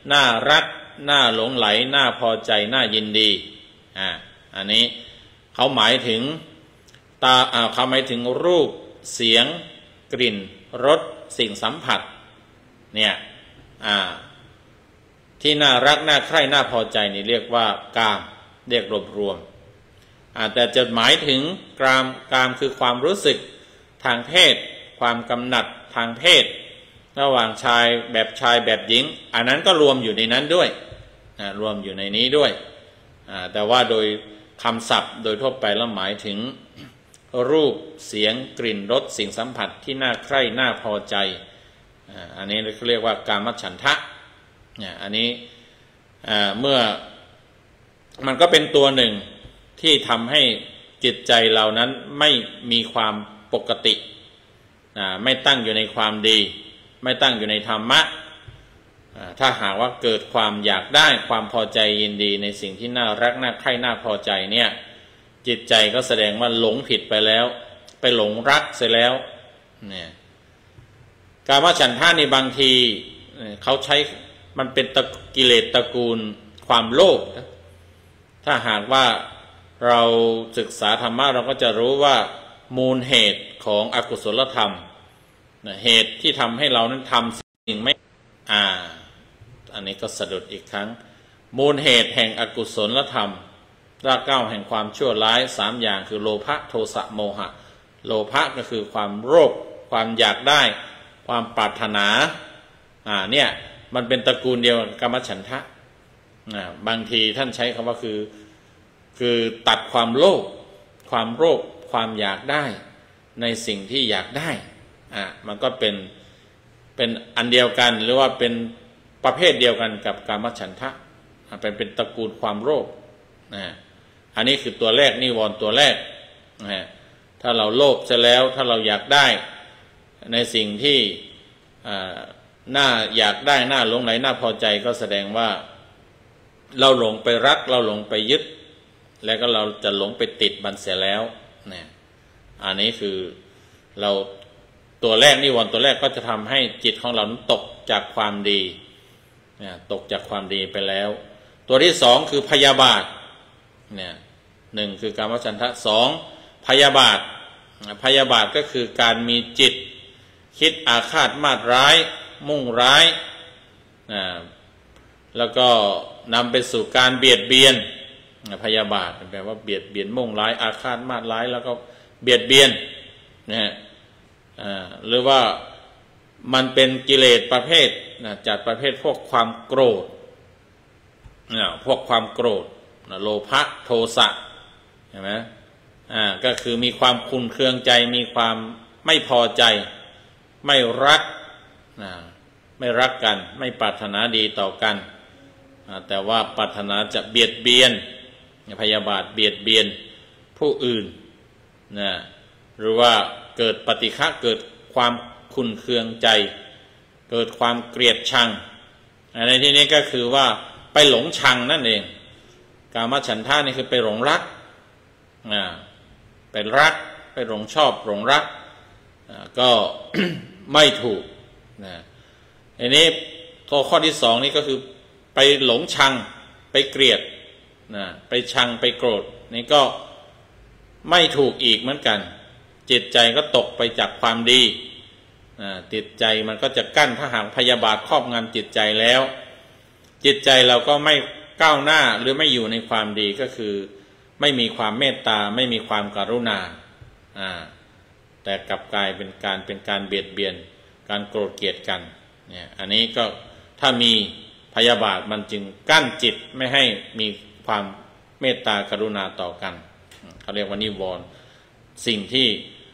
น่ารักน่าหลงไหลน่าพอใจน่ายินดีอ่าอันนี้เขาหมายถึงตาอ่าเขาหมายถึงรูปเสียงกลิ่นรสสิ่งสัมผัสเนี่ยอ่าที่น่ารักน่าใคร่น่าพอใจนี่เรียกว่ากามเรียกรวมรวมอ่าแต่จะหมายถึงกามกามคือความรู้สึกทางเพศความกำหนัดทางเพศระหว่างชายแบบชายแบบหญิงอันนั้นก็รวมอยู่ในนั้นด้วยอ่ารวมอยู่ในนี้ด้วยอ่าแต่ว่าโดยคำศัพท์โดยทั่วไปแล้วหมายถึงรูปเสียงกลิ่นรสสิ่งสัมผัสที่น่าใคร่น่าพอใจอ่าอันนี้เขาเรียกว่ากามฉันทะเนี่ยอันนี้อ่าเมื่อมันก็เป็นตัวหนึ่งที่ทำให้จิตใจเรานั้นไม่มีความปกติอ่าไม่ตั้งอยู่ในความดีไม่ตั้งอยู่ในธรรมะถ้าหากว่าเกิดความอยากได้ความพอใจยินดีในสิ่งที่น่ารักน่าใคร่น่าพอใจเนี่ยจิตใจก็แสดงว่าหลงผิดไปแล้วไปหลงรักเสียแล้วเนี่ยกามฉันทะในบางทีเขาใช้มันเป็นตะกิเลสตระกูลความโลภถ้าหากว่าเราศึกษาธรรมะเราก็จะรู้ว่ามูลเหตุของอกุศลธรรมเหตุที่ทำให้เรานั้นทำสิ่งไม่อ่าอันนี้ก็สะดุดอีกครั้งมูลเหตุแห่งอกุศลธรรมรากเหง้าแห่งความชั่วร้ายสามอย่างคือโลภะโทสะโมหะโลภะก็คือความโลภความอยากได้ความปรารถนาอ่าเนี่ยมันเป็นตระกูลเดียวกับกามฉันทะอ่าบางทีท่านใช้คำว่าคือคือตัดความโลภความโลภความอยากได้ในสิ่งที่อยากได้อ่ามันก็เป็นเป็นอันเดียวกันหรือว่าเป็นประเภทเดียวกันกับกามฉันทะเป็นเป็นตระกูลความโลภนะอันนี้คือตัวแรกนิวรณ์ตัวแรกนะถ้าเราโลภเสร็จแล้วถ้าเราอยากได้ในสิ่งที่น่าอยากได้น่าหลงไหลน่าพอใจก็แสดงว่าเราหลงไปรักเราหลงไปยึดแล้วก็เราจะหลงไปติดมันเสียแล้วนะอันนี้คือเราตัวแรกนิวรณ์ตัวแรกก็จะทำให้จิตของเราตกจากความดีนะตกจากความดีไปแล้วตัวที่สองคือพยาบาทเนี่ยหนึ่งคือกามฉันทะสองพยาบาทพยาบาทก็คือการมีจิตคิดอาฆาตมาตร้ายมุ่งร้ายนะแล้วก็นำไปสู่การเบียดเบียนพยาบาทแปลว่าเบียดเบียนมุ่งร้ายอาฆาตมาตร้ายแล้วก็เบียดเบียนนะฮะหรือว่ามันเป็นกิเลสประเภทนะจัดประเภทพวกความโกรธนะพวกความโกรธนะโลภะโทสะเห็นไหมอ่าก็คือมีความขุ่นเคืองใจมีความไม่พอใจไม่รักนะไม่รักกันไม่ปรารถนาดีต่อกันแต่ว่าปรารถนาจะเบียดเบียนพยาบาทเบียดเบียนผู้อื่นนะหรือว่าเกิดปฏิฆะเกิดความขุ่นเคืองใจเกิดความเกลียดชังในที่นี้ก็คือว่าไปหลงชังนั่นเองกามฉันทะนี่คือไปหลงรักอ่าไปรักไปหลงชอบหลงรักก็ ไม่ถูกนะอันนี้ตัวข้อที่สองนี่ก็คือไปหลงชังไปเกลียดนะไปชังไปโกรธนี่ก็ไม่ถูกอีกเหมือนกันจิตใจก็ตกไปจากความดีนะจิตใจมันก็จะกั้นถ้าหากพยาบาทครอบงำจิตใจแล้วจิตใจเราก็ไม่ก้าวหน้าหรือไม่อยู่ในความดีก็คือไม่มีความเมตตาไม่มีความกรุณาอ่าแต่กลับกลายเป็นการเป็นการเบียดเบียนการโกรธเกลียดกันเนี่ยอันนี้ก็ถ้ามีพยาบาทมันจึงกั้นจิตไม่ให้มีความเมตตากรุณาต่อกันเขาเรียกว่านิวรณ์สิ่งที่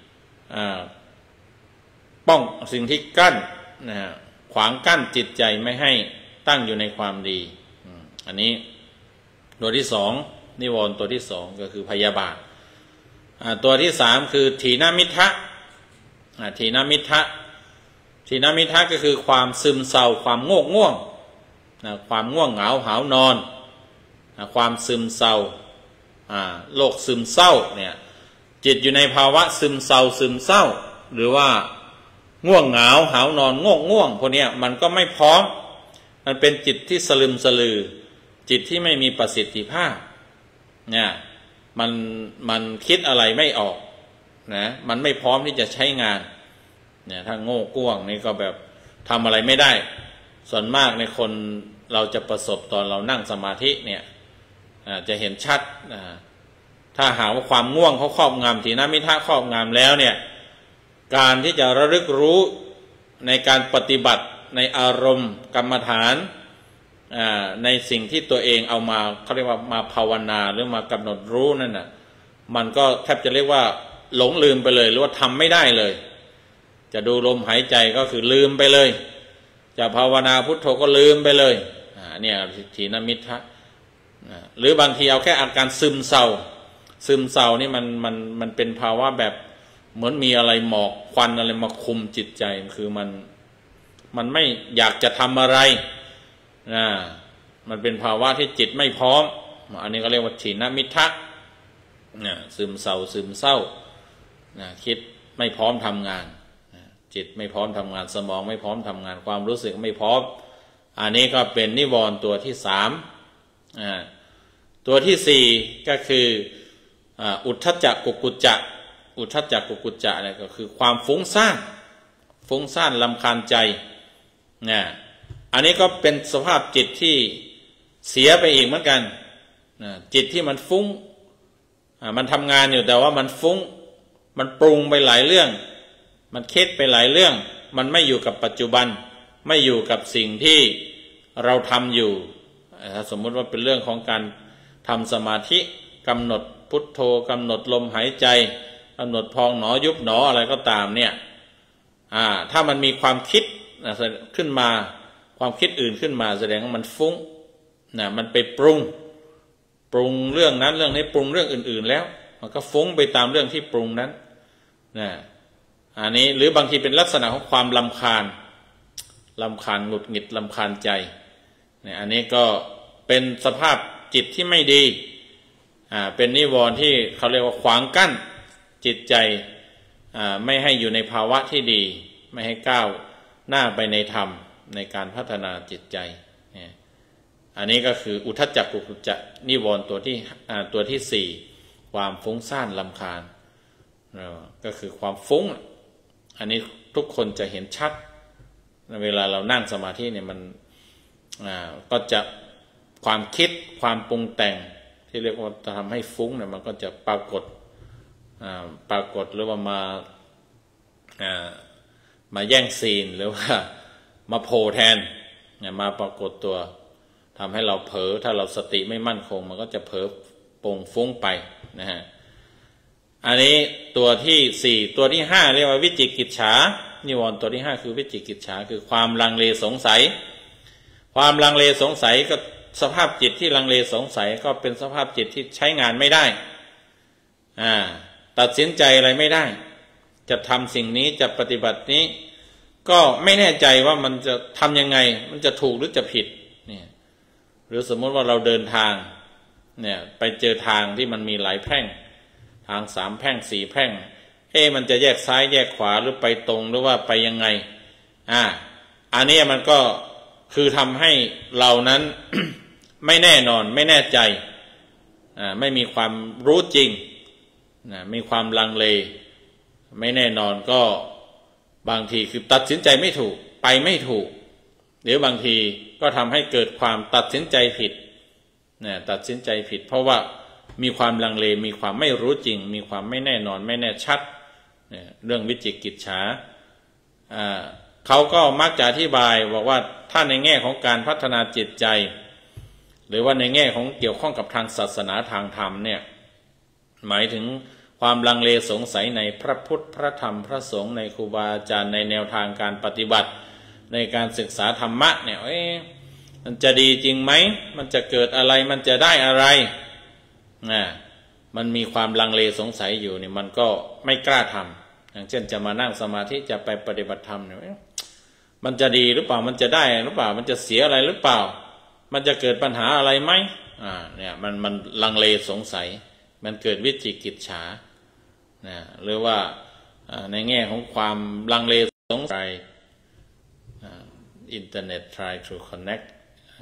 ป้องสิ่งที่กั้นนะฮะขวางกั้นจิตใจไม่ให้ตั้งอยู่ในความดีอันนี้ตัวที่สองนิวรณ์ตัวที่สองก็คือพยาบาทตัวที่สามคือถีนมิทะถีนมิทะถีนมิทะก็คือความซึมเศร้าความโงกง่วงความง่วงเหงาหาวนอนความซึมเศร้าโรคซึมเศร้าเนี่ยจิตอยู่ในภาวะซึมเศร้าซึมเศร้าหรือว่าง่วงเหงาหาวนอนง่วงง่วงพวกนี้มันก็ไม่พร้อมมันเป็นจิตที่สลึมสลือจิตที่ไม่มีประสิทธิภาพเนี่ยมันมันคิดอะไรไม่ออกนะมันไม่พร้อมที่จะใช้งานเนี่ยถ้าโง่กว้างนี่ก็แบบทำอะไรไม่ได้ส่วนมากในคนเราจะประสบตอนเรานั่งสมาธิเนี่ยจะเห็นชัดถ้าหากว่าความง่วงเขาครอบงำถีนมิทะครอบงำแล้วเนี่ยการที่จะระลึกรู้ในการปฏิบัติในอารมณ์กรรมฐานในสิ่งที่ตัวเองเอามาเขาเรียกว่ามาภาวนาหรือมากำหนดรู้นั่นน่ะมันก็แทบจะเรียกว่าหลงลืมไปเลยหรือว่าทำไม่ได้เลยจะดูลมหายใจก็คือลืมไปเลยจะภาวนาพุทโธก็ลืมไปเลยเนี่ยถีนมิทะหรือบางทีเอาแค่อาการซึมเศร้าซึมเศร้านี่มันมันมันเป็นภาวะแบบเหมือนมีอะไรหมอกควันอะไรมาคุมจิตใจคือมันมันไม่อยากจะทำอะไรนะมันเป็นภาวะที่จิตไม่พร้อมอันนี้ก็เรียกว่าถีนมิทะนะซึมเศร้าซึมเศร้านะคิดไม่พร้อมทำงานนะจิตไม่พร้อมทำงานสมองไม่พร้อมทำงานความรู้สึกไม่พร้อมอันนี้ก็เป็นนิวรณ์ตัวที่สามอ่าตัวที่สี่ก็คืออุทธัจจะกุกุจจะอุทธัจจะกุกุจจะเนี่ยก็คือความฟุ้งซ่านฟุ้งซ่านรำคาญใจเนี่ยอันนี้ก็เป็นสภาพจิตที่เสียไปอีกเหมือนกันจิตที่มันฟุ้งมันทำงานอยู่แต่ว่ามันฟุ้งมันปรุงไปหลายเรื่องมันคิดไปหลายเรื่องมันไม่อยู่กับปัจจุบันไม่อยู่กับสิ่งที่เราทำอยู่ถ้าสมมุติว่าเป็นเรื่องของการทำสมาธิกำหนดพุทโธกำหนดลมหายใจกำหนดพองหนอยุบหนออะไรก็ตามเนี่ยอ่าถ้ามันมีความคิดขึ้นมาความคิดอื่นขึ้นมาแสดงว่ามันฟุ้งนะมันไปปรุงปรุงเรื่องนั้นเรื่องนี้ปรุงเรื่องอื่นๆแล้วมันก็ฟุ้งไปตามเรื่องที่ปรุงนั้นนะอันนี้หรือบางทีเป็นลักษณะของความรำคาญรำคาญหงุดหงิดรำคาญใจเนี่ยอันนี้ก็เป็นสภาพจิตที่ไม่ดีอ่าเป็นนิวรณ์ที่เขาเรียกว่าขวางกั้นจิตใจอ่าไม่ให้อยู่ในภาวะที่ดีไม่ให้ก้าวหน้าไปในธรรมในการพัฒนาจิตใจเนี่ยอันนี้ก็คืออุทธัจจะกุกุจจะนิวรณ์ตัวที่อ่าตัวที่สี่ความฟุ้งซ่านรำคาญก็คือความฟุ้งอันนี้ทุกคนจะเห็นชัดเวลาเรานั่งสมาธิเนี่ยมันอ่าก็จะความคิดความปรุงแต่งที่เรียกว่าจะทำให้ฟุ้งเนี่ยมันก็จะปรากฏอ่าปรากฏหรือว่ามาอ่ามาแย่งซีนหรือว่ามาโผล่แทนเนี่ยมาปรากฏตัวทำให้เราเผลอถ้าเราสติไม่มั่นคงมันก็จะเผลอปงฟุ้งไปนะฮะอันนี้ตัวที่สี่ตัวที่ห้าเรียกว่าวิจิกิจฉานิวรณ์ตัวที่ห้าคือวิจิกิจฉาคือความลังเลสงสัยความลังเลสงสัยก็สภาพจิตที่ลังเลสงสัยก็เป็นสภาพจิตที่ใช้งานไม่ได้อ่าตัดสินใจอะไรไม่ได้จะทำสิ่งนี้จะปฏิบัตินี้ก็ไม่แน่ใจว่ามันจะทำยังไงมันจะถูกหรือจะผิดเนี่ยหรือสมมติว่าเราเดินทางเนี่ยไปเจอทางที่มันมีหลายแพร่งทางสามแพร่งสี่แพร่งเอ๊ะมันจะแยกซ้ายแยกขวาหรือไปตรงหรือว่าไปยังไงอ่าอันนี้มันก็คือทำให้เรานั้น ไม่แน่นอนไม่แน่ใจอ่าไม่มีความรู้จริงนะมีความลังเลไม่แน่นอนก็บางทีคือตัดสินใจไม่ถูกไปไม่ถูกหรือบางทีก็ทำให้เกิดความตัดสินใจผิดนะตัดสินใจผิดเพราะว่ามีความลังเลมีความไม่รู้จริงมีความไม่แน่นอนไม่แน่ชัดเรื่องวิจิกิจฉาเขาก็มักจะอธิบายบอกว่าถ้าในแง่ของการพัฒนาจิตใจหรือว่าในแง่ของเกี่ยวข้องกับทางศาสนาทางธรรมเนี่ยหมายถึงความลังเลสงสัยในพระพุทธพระธรรมพระสงฆ์ในครูบาอาจารย์ในแนวทางการปฏิบัติในการศึกษาธรรมะเนี่ยเอ๊ะมันจะดีจริงไหมมันจะเกิดอะไรมันจะได้อะไรนะมันมีความลังเลสงสัยอยู่เนี่ยมันก็ไม่กล้าทำอย่างเช่นจะมานั่งสมาธิจะไปปฏิบัติธรรมเนี่ยมันจะดีหรือเปล่ามันจะได้หรือเปล่ามันจะเสียอะไรหรือเปล่ามันจะเกิดปัญหาอะไรไหมอ่าเนี่ยมันมันลังเลสงสัยมันเกิดวิจิกิจฉานะหรือว่าในแง่ของความลังเลสงสัยอินเทอร์เน็ต try to connect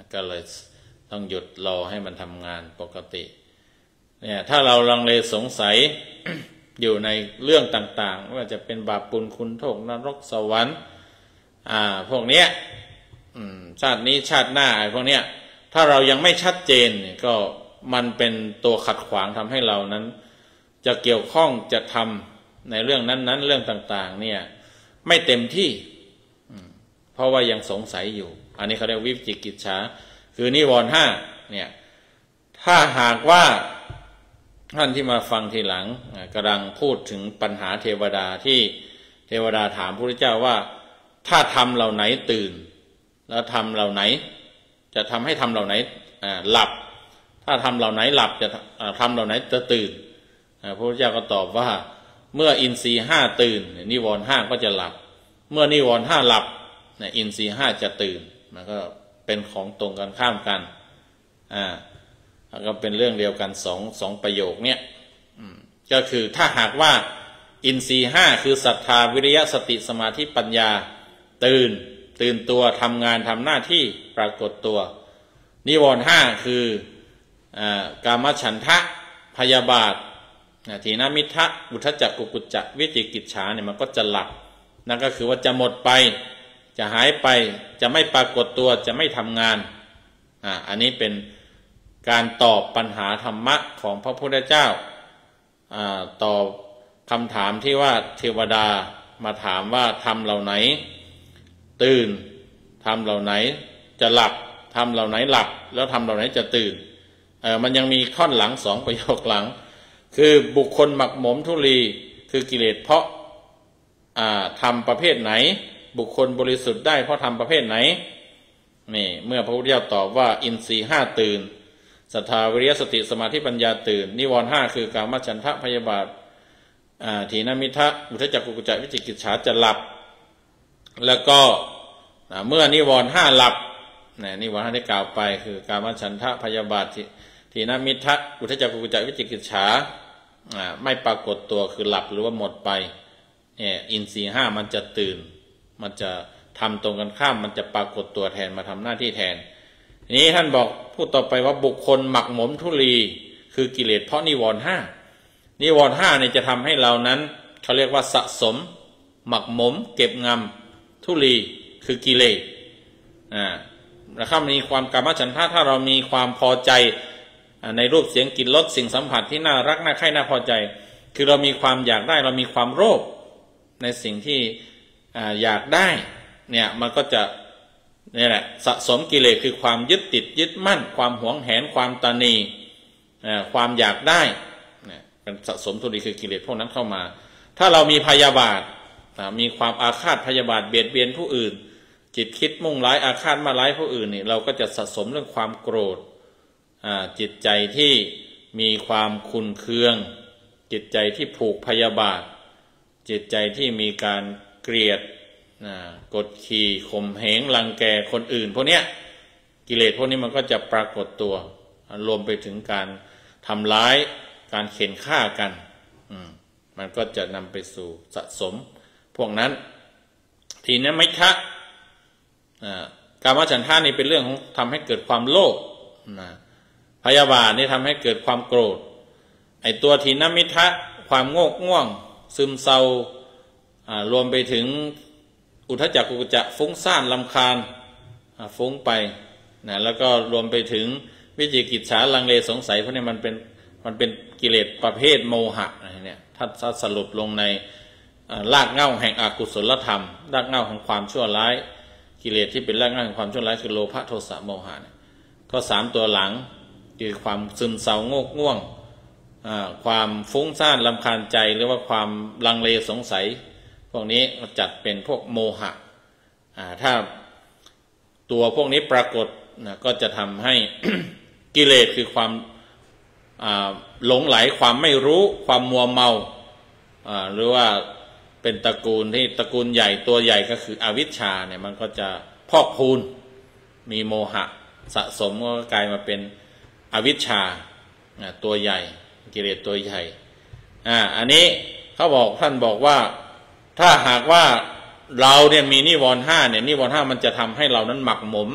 ก็เลยต้องหยุดรอให้มันทำงานปกติเนี่ยถ้าเราลังเลสงสัย อยู่ในเรื่องต่างๆว่าจะเป็นบาปบุญคุณโทษนรกสวรรค์อ่าพวกเนี้ยชาตินี้ชาติหน้าไอ้พวกเนี้ยถ้าเรายังไม่ชัดเจนก็มันเป็นตัวขัดขวางทำให้เรานั้นจะเกี่ยวข้องจะทำในเรื่องนั้นๆเรื่องต่างๆเนี่ยไม่เต็มที่เพราะว่ายังสงสัยอยู่อันนี้เขาเรียกวิจิกิจฉาคือนิวรณ์ห้าเนี่ยถ้าหากว่าท่านที่มาฟังทีหลังกำลังพูดถึงปัญหาเทวดาที่เทวดาถามพระพุทธเจ้าว่าถ้าทำเหล่าไหนตื่นแล้วทำเหล่าไหนจะทำให้ทำเหล่าไหนหลับถ้าทำเหล่าไหนหลับจะทำเหล่าไหนจะตื่นพระพุทธเจ้าก็ตอบว่าเมื่ออินทรีย์ห้าตื่นนิวรณ์ห้าก็จะหลับเมื่อนิวรณ์ห้าหลับอินทรีย์ห้าจะตื่นมันก็เป็นของตรงกันข้ามกันอ่าก็เป็นเรื่องเดียวกันสองสองประโยคเนี้ยก็คือถ้าหากว่าอินทรีย์ห้าคือศรัทธาวิริยะสติสมาธิปัญญาตื่นตื่นตัวทำงานทำหน้าที่ปรากฏตัวนิวรณ์ห้าคืออ่ากามฉันทะพยาบาทถีนมิทธะอุทธัจจกุกุจจะวิจิกิจฉาเนี่ยมันก็จะหลับนั่นก็คือว่าจะหมดไปจะหายไปจะไม่ปรากฏตัวจะไม่ทำงานอ่าอันนี้เป็นการตอบปัญหาธรรมะของพระพุทธเจ้าอ่าตอบคำถามที่ว่าเทวดามาถามว่าทำเหล่าไหนตื่นทำเหล่าไหนจะหลับทำเหล่าไหนหลับแล้วทำเหล่าไหนจะตื่นเออมันยังมีข้อนหลังสองประโยคหลังคือบุคคลหมักหมมทุลีคือกิเลสเพราะอ่าทำประเภทไหนบุคคลบริสุทธิ์ได้เพราะทำประเภทไหนนี่เมื่อพระพุทธเจ้าตอบว่าอินทรีย์ห้าตื่นศรัทธาวิริยะสติสมาธิปัญญาตื่นนิวรณ์ห้าคือกามฉันทะพยาบาทถีนมิทธะอุทธัจจกุกุจจะวิจิกิจฉาจะหลับแล้วก็เมื่อนิวรณ์ห้าหลับนิวรณ์ห้าได้กล่าวไปคือกามฉันทะพยาบาทถีนมิทธะอุทธัจจกุกุจจะวิจิกิจฉาไม่ปรากฏตัวคือหลับหรือว่าหมดไปเนี่ยอินทรีย์ห้ามันจะตื่นมันจะทำตรงกันข้ามมันจะปรากฏตัวแทนมาทำหน้าที่แทนนี้ท่านบอกพูดต่อไปว่าบุคคลหมักหมมทุลีคือกิเลสเพราะนิวรณ์ห้านิวรณ์ห้าเนี่ยจะทำให้เรานั้นเขาเรียกว่าสะสมหมักหมมเก็บงำทุลีคือกิเลสอ่าแล้วถ้ามีความกามฉันทะถ้าเรามีความพอใจในรูปเสียงกลิ่นรสสิ่งสัมผัสที่น่ารักน่าใคร่น่าพอใจคือเรามีความอยากได้เรามีความโลภในสิ่งที่อยากได้เนี่ยมันก็จะนี่แหละสะสมกิเลสคือความยึดติดยึดมั่นความหวงแหนความตนีความอยากได้เป็นสะสมทุลีคือกิเลสพวกนั้นเข้ามาถ้าเรามีพยาบาทมีความอาฆาตพยาบาทเบียดเบียนผู้อื่นจิตคิดมุ่งร้ายอาฆาตมาร้ายผู้อื่นนี่เราก็จะสะสมเรื่องความโกรธจิตใจที่มีความขุ่นเคืองจิตใจที่ผูกพยาบาทจิตใจที่มีการเกลียดกดขี่ข่มเหงรังแกคนอื่นพวกเนี้ยกิเลสพวกนี้มันก็จะปรากฏตัวรวมไปถึงการทำร้ายการเข็นฆ่ากันมันก็จะนำไปสู่สะสมพวกนั้นทีนี้มิทธะกามฉันทะนี่เป็นเรื่องของทำให้เกิดความโลภพยาบาทนี่ทำให้เกิดความโกรธไอตัวถีนมิทธะความโงกง่วงซึมเศร้ารวมไปถึงอุทธัจจกุกุจจะฟุ้งซ่านรำคาญฟุ้งไปนะแล้วก็รวมไปถึงวิจิกิจฉาลังเลสงสัยเพราะนี่มันเป็นมันเป็นกิเลสประเภทโมหะเนี่ยถ้าสรุปลงในรากเหง้าแห่งอกุศลธรรมรากเหง้าของความชั่วร้ายกิเลสที่เป็นรากเหง้าแห่งความชั่วร้ายคือโลภะโทสะโมหะก็สามตัวหลังคือความซึมเศร้าโงกง่วงความฟุ้งซ่านรำคาญใจหรือว่าความลังเลสงสัยพวกนี้จัดเป็นพวกโมหะถ้าตัวพวกนี้ปรากฏนะก็จะทำให้ กิเลสคือความหลงไหลความไม่รู้ความมัวเมาหรือว่าเป็นตระกูลที่ตระกูลใหญ่ตัวใหญ่ก็คืออวิชชาเนี่ยมันก็จะพอกพูนมีโมหะสะสมก็กลายมาเป็นอวิชชาตัวใหญ่กิเลสตัวใหญ่อ่าอันนี้เขาบอกท่านบอกว่าถ้าหากว่าเราเนี่ยมีนิวรณ์ห้าเนี่ยนิวรณ์ห้ามันจะทำให้เรานั้นหมักหมม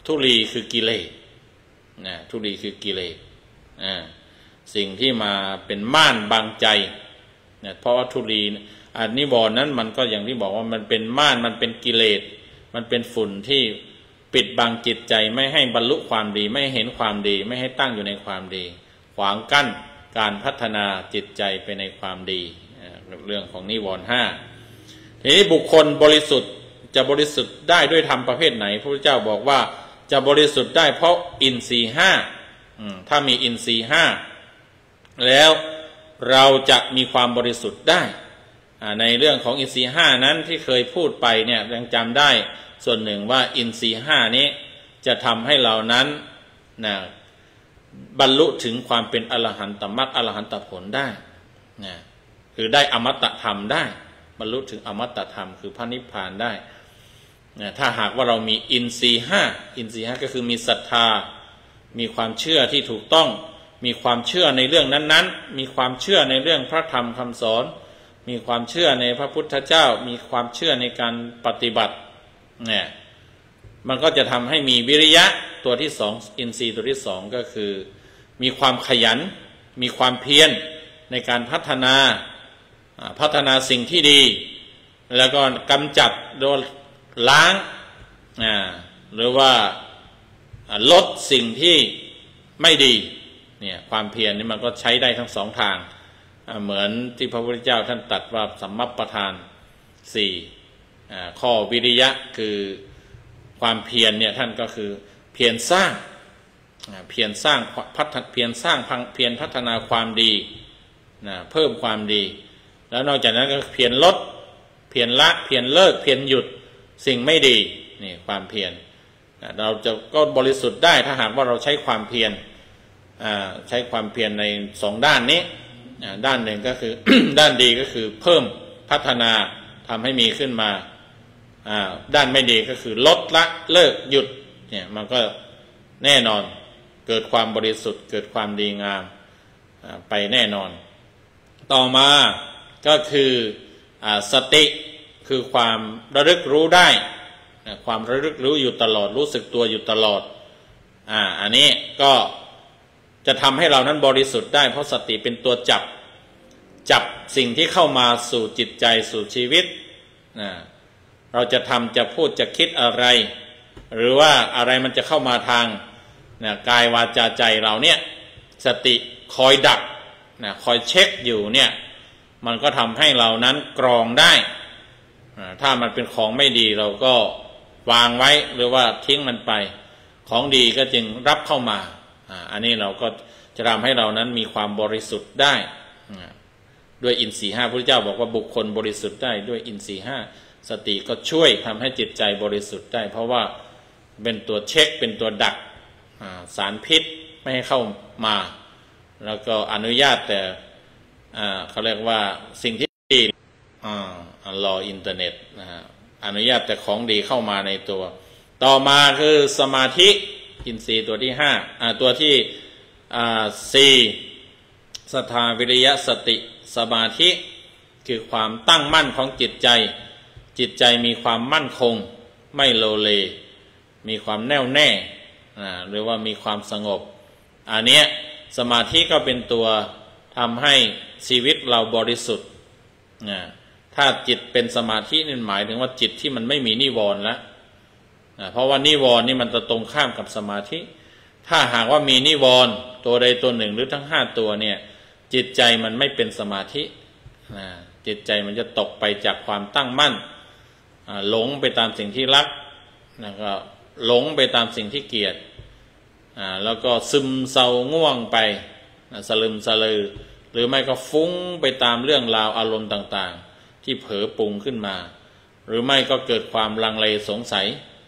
ทุลีคือกิเลสนะทุลีคือกิเลสอ่าสิ่งที่มาเป็นม่านบังใจนะเพราะว่าทุลีอันนิวรณ์นั้นมันก็อย่างที่บอกว่ามันเป็นม่านมันเป็นกิเลสมันเป็นฝุ่นที่ปิดบังจิตใจไม่ให้บรรลุความดีไม่ให้เห็นความดีไม่ให้ตั้งอยู่ในความดีขวางกั้นการพัฒนาจิตใจไปในความดีเรื่องของนิวรณ์ห้าทีนี้บุคคลบริสุทธิ์จะบริสุทธิ์ได้ด้วยธรรมประเภทไหนพระพุทธเจ้าบอกว่าจะบริสุทธิ์ได้เพราะอินทรีย์ห้าถ้ามีอินทรีย์ห้าแล้วเราจะมีความบริสุทธิ์ได้ในเรื่องของอินทรีย์ห้านั้นที่เคยพูดไปเนี่ยยังจำได้ส่วนหนึ่งว่าอินทรีย์ห้านี้จะทำให้เรานั้นนะบรรลุถึงความเป็นอรหันตมรรคอรหันตผลได้นะคือได้อมตะธรรมได้บรรลุถึงอมตะธรรมคือพระนิพพานได้นะถ้าหากว่าเรามีอินทรีย์ห้าอินทรีย์ห้าก็คือมีศรัทธามีความเชื่อที่ถูกต้องมีความเชื่อในเรื่องนั้นๆมีความเชื่อในเรื่องพระธรรมคำสอนมีความเชื่อในพระพุทธเจ้ามีความเชื่อในการปฏิบัติเนี่ยมันก็จะทำให้มีวิริยะตัวที่สองอินทรีย์ตัวที่สองก็คือมีความขยันมีความเพียรในการพัฒนาพัฒนาสิ่งที่ดีแล้วก็กำจัดโดยล้างหรือว่าลดสิ่งที่ไม่ดีเนี่ยความเพียรนี่มันก็ใช้ได้ทั้งสองทางเหมือนที่พระพุทธเจ้าท่านตรัสว่าสัมมัปปทานสี่ข้อวิริยะคือความเพียรเนี่ยท่านก็คือเพียรสร้างเพียรสร้างพัฒเพียรสร้างเพียรพัฒนาความดีนะเพิ่มความดีแล้วนอกจากนั้นก็เพียรลดเพียรละเพียรเลิกเพียรหยุดสิ่งไม่ดีนี่ความเพียรเราจะก็บริสุทธิ์ได้ถ้าหากว่าเราใช้ความเพียรใช้ความเพียรในสองด้านนี้ด้านหนึ่งก็คือ ด้านดีก็คือเพิ่มพัฒนาทำให้มีขึ้นมาด้านไม่ดีก็คือลดละเลิกหยุดเนี่ยมันก็แน่นอนเกิดความบริสุทธิ์เกิดความดีงามไปแน่นอนต่อมาก็คือสติคือความระลึกรู้ได้ความระลึกรู้อยู่ตลอดรู้สึกตัวอยู่ตลอดอ่าอันนี้ก็จะทำให้เรานั้นบริสุทธิ์ได้เพราะสติเป็นตัวจับจับสิ่งที่เข้ามาสู่จิตใจสู่ชีวิตนะเราจะทำจะพูดจะคิดอะไรหรือว่าอะไรมันจะเข้ามาทางนะกายวาจาใจเราเนี่ยสติคอยดักนะคอยเช็คอยู่เนี่ยมันก็ทำให้เรานั้นกรองได้ถ้ามันเป็นของไม่ดีเราก็วางไว้หรือว่าทิ้งมันไปของดีก็จึงรับเข้ามาอันนี้เราก็จะทำให้เรานั้นมีความบริสุทธิ์ได้ด้วยอินทรีย์ห้าพระพุทธเจ้าบอกว่าบุคคลบริสุทธิ์ได้ด้วยอินทรีย์ห้าสติก็ช่วยทำให้จิตใจบริสุทธิ์ได้เพราะว่าเป็นตัวเช็คเป็นตัวดักสารพิษไม่ให้เข้ามาแล้วก็อนุญาตแต่เขาเรียกว่าสิ่งที่ดีรออินเทอร์เน็ตนะฮะอนุญาตแต่ของดีเข้ามาในตัวต่อมาคือสมาธิอินทรีย์ตัวที่ห้าตัวที่สี่ศรัทธาวิริยะสติสมาธิคือความตั้งมั่นของจิตใจจิตใจมีความมั่นคงไม่โลเลมีความแน่วแน่หรือว่ามีความสงบอันนี้สมาธิก็เป็นตัวทำให้ชีวิตเราบริสุทธิ์ถ้าจิตเป็นสมาธินี่หมายถึงว่าจิตที่มันไม่มีนิวรณ์แล้วเพราะว่านิวรณ์นี่มันจะตรงข้ามกับสมาธิถ้าหากว่ามีนิวรณ์ตัวใดตัวหนึ่งหรือทั้งห้าตัวเนี่ยจิตใจมันไม่เป็นสมาธิจิตใจมันจะตกไปจากความตั้งมั่นหลงไปตามสิ่งที่รักแล้วก็หลงไปตามสิ่งที่เกลียดแล้วก็ซึมเศร้าง่วงไปสลึมสลือหรือไม่ก็ฟุ้งไปตามเรื่องราวอารมณ์ต่างๆที่เผลอปรุงขึ้นมาหรือไม่ก็เกิดความลังเลสงสัย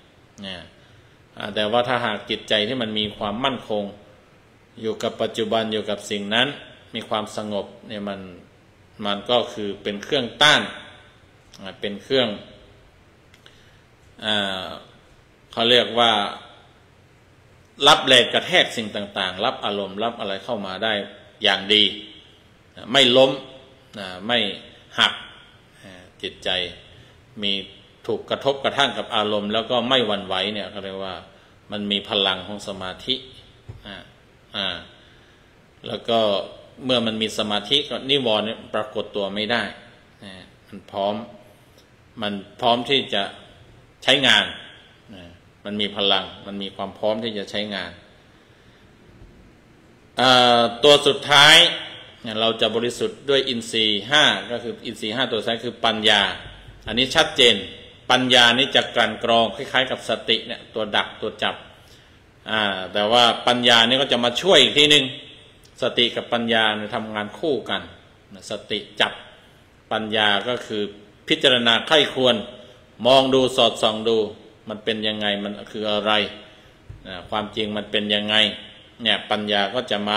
แต่ว่าถ้าหากจิตใจที่มันมีความมั่นคงอยู่กับปัจจุบันอยู่กับสิ่งนั้นมีความสงบเนี่ยมันมันก็คือเป็นเครื่องต้านเป็นเครื่องเขาเรียกว่ารับแรงกระแทกสิ่งต่างๆรับอารมณ์รับอะไรเข้ามาได้อย่างดีไม่ล้มไม่หักจิตใจมีถูกกระทบกระทั่งกับอารมณ์แล้วก็ไม่หวั่นไหวเนี่ยเขาเรียกว่ามันมีพลังของสมาธิอ่าอ่าแล้วก็เมื่อมันมีสมาธิก็นิวรณ์ปรากฏตัวไม่ได้นะมันพร้อมมันพร้อมที่จะใช้งานนะมันมีพลังมันมีความพร้อมที่จะใช้งานตัวสุดท้ายเราจะบริสุทธิ์ด้วยอินทรีย์ห้าก็คืออินทรีย์ห้าตัวสุดท้ายคือปัญญาอันนี้ชัดเจนปัญญานี้จะกลั่นกรองคล้ายๆกับสติเนี่ยตัวดักตัวจับอ่าแต่ว่าปัญญานี่ก็จะมาช่วยอีกทีนึงสติกับปัญญาเนี่ยทำงานคู่กันสติจับปัญญาก็คือพิจารณาไข้ควรมองดูสอดส่องดูมันเป็นยังไงมันคืออะไรนะความจริงมันเป็นยังไงเนี่ยปัญญาก็จะมา